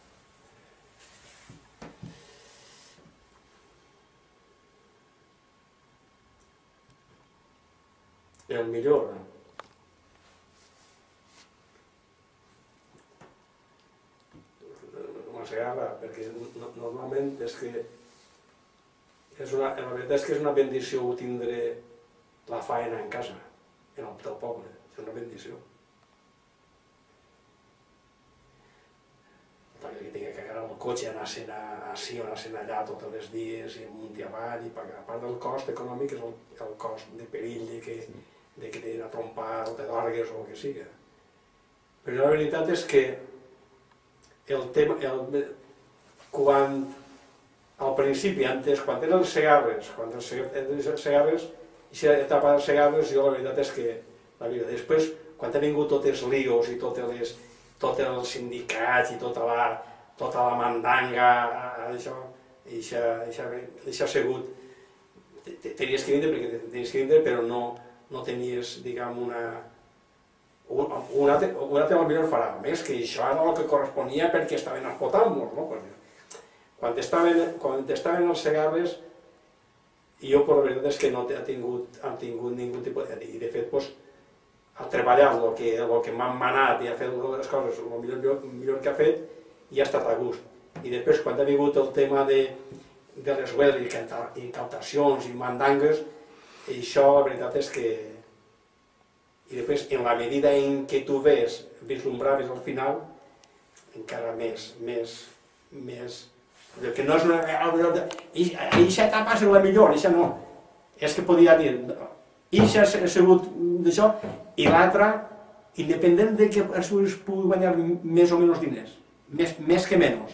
El millor, no? Com a Segarra, perquè no, normalment és que és una, la veritat és que és una bendició tindre la faena en casa, en el teu poble, és una bendició. Perquè que tinc que cagar el cotxe, anar-se'n així o anar-se'n allà tots els dies, i amunt i avall, i pagar. A part del cost econòmic és el, el cost de perill de que, de que t'han a trompar o te dorgues o el que siga. Però la veritat és que el tema, el, quan al principi, antes, quan eren els Segarres, quan els Segarres, i etapa dels Segarres, jo la veritat és que la vida. Després, quan han vingut tots els líos i totes les tots els sindicats i tota la, tota la mandanga, això, això, això, això ha sigut, tenies que vindre perquè tenies que vindre, però no, no tenies, diguem, una, un altre, un altre potser farà més, que això era el que corresponia perquè estaven espotant-nos, no? Quan estaven, quan estaven als Segarres, jo, per la veritat, és que no ha tingut, ha tingut ningú tipus de... I, de fet, doncs, ha treballat el que, el que m'han manat i ha fet les coses el millor, millor que ha fet i ha estat a gust. I després, quan ha vingut el tema de, de les huelgues, incautacions i mandangues, això, la veritat és que... I després, en la medida en què tu ves, vislumbraves al final, encara més, més, més... que no és una... Eixa etapa és la millor, eixa no. És que podia dir, eixa ha sigut d'això, i l'altra, independent de que es pugui guanyar més o menys diners, més, més que menys.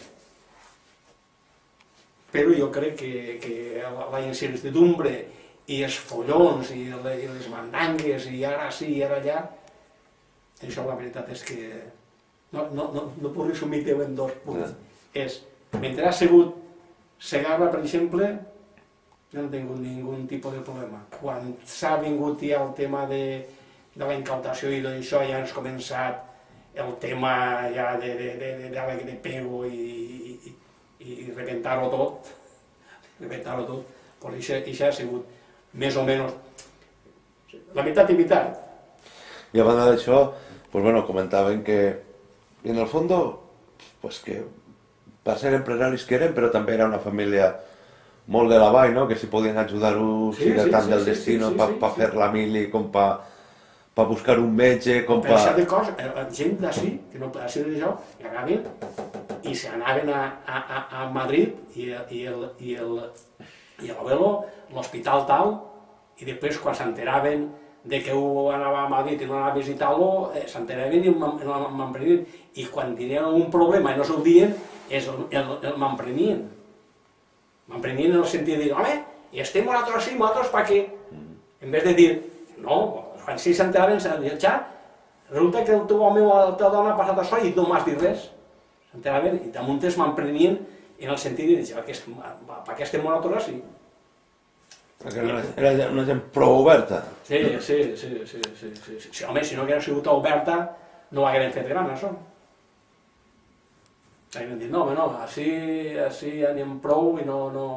Però jo crec que, que la incertidumbre i els follons i les mandangues i ara sí i ara allà, això la veritat és que no, no, no, no puc resumir-ho en dos punts. És, mentre ha sigut Segarra, per exemple, no he tingut ningú tipus de problema. Quan s'ha vingut ja el tema de, de la incautació i d'això, ja ens ha començat el tema ja de, de, de, de, de, de pego i, i, i rebentar-ho tot, rebentar-ho tot, però això, això ha sigut més o menys la meitat i meitat. I a banda d'això, pues bueno, comentaven que en el fondo, pues que per ser empresaris que eren, però també era una família molt de la vall, no? Que si podien ajudar-vos, sí, si era sí, tant sí, del sí, destino, sí, sí, per sí, pa sí. fer la mili, com per pa buscar un metge, com per... per... Per de cos, gent d'ací, que no podia ser d'això, que anaven i se anaven a, a, a, a Madrid i, i el, i el, i l'abuelo, l'hospital tal, i després quan s'enteraven de que un anava a Madrid i no anava a visitar-lo, eh, s'enteraven i m'emprenien. I quan tenien un problema i no s'ho dien, el, el, el m'emprenien. M'emprenien en el sentit de dir, home, i estem nosaltres així, nosaltres per què? En vez de dir, no, quan sí s'enteraven, s'han dit, ja, resulta que el teu home o la teva dona ha passat això i no m'has dit res. S'enteraven i damunt es m'emprenien en el sentit de dir, per què estem nosaltres així? Era una gent prou oberta. Sí, sí, sí, sí, sí, sí, sí. Home, si no hagués sigut oberta, no ho hagueren fet gran, això. Hagueren dit, no, home, no, així, així anem prou i no, no...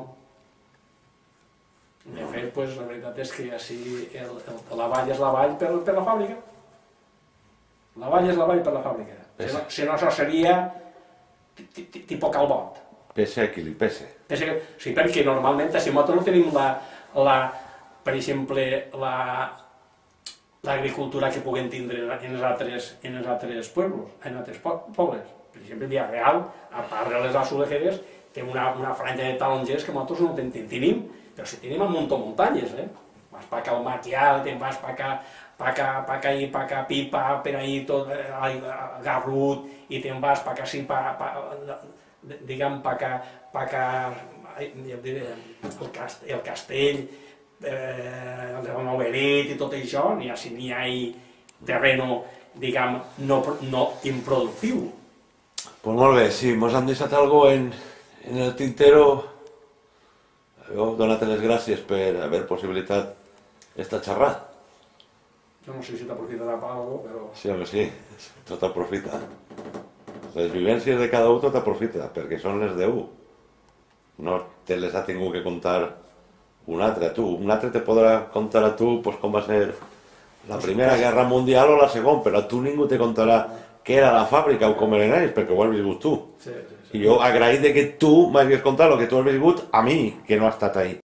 De fet, pues, la veritat és que així el, el, la vall és la vall per, per la fàbrica. La vall és la vall per la fàbrica. Si no, si no això seria tipus Calbot. Pese qui li pese. Pese, sí, perquè normalment a Simoto no tenim la, la, per exemple, la l'agricultura que puguem tindre en els altres, en els altres pueblos, en altres pobles. Per exemple, Villarreal, a part de les azulejeres, té una, una franja de talongers que nosaltres no ten, tenim, però si tenim un munt de muntanyes, eh? Vas pa acá al Matial, te'n vas pa acá, pa acá, pa acá, pa acá, Pipa, per ahí tot, Garrut, i te'n vas pa acá, sí, pa, pa, diguem, pa acá, pa acá, ja diré, el, cast, el Castell, eh, el de la Novelet i tot això, n'hi ha, si n'hi ha terreno, diguem, no, no improductiu. Pues molt bé, si mos han deixat algo en, en el tintero, jo donar-te les gràcies per haver possibilitat esta xerrada. Jo no sé si t'aprofitarà per alguna cosa, però... Sí, home, sí, tot aprofita. Les vivències de cada un tot aprofita, perquè són les d'un. No te les ha tingut que contar un altre a tu. Un altre te podrà contar a tu pues, com va ser la Primera Guerra Mundial o la Segona, però a tu ningú te contarà què era la fàbrica o com eren ells, perquè ho has viscut tu. Sí, sí, sí. I jo agraït de que tu m'hagis contat el que tu has viscut a mi, que no ha estat ahí.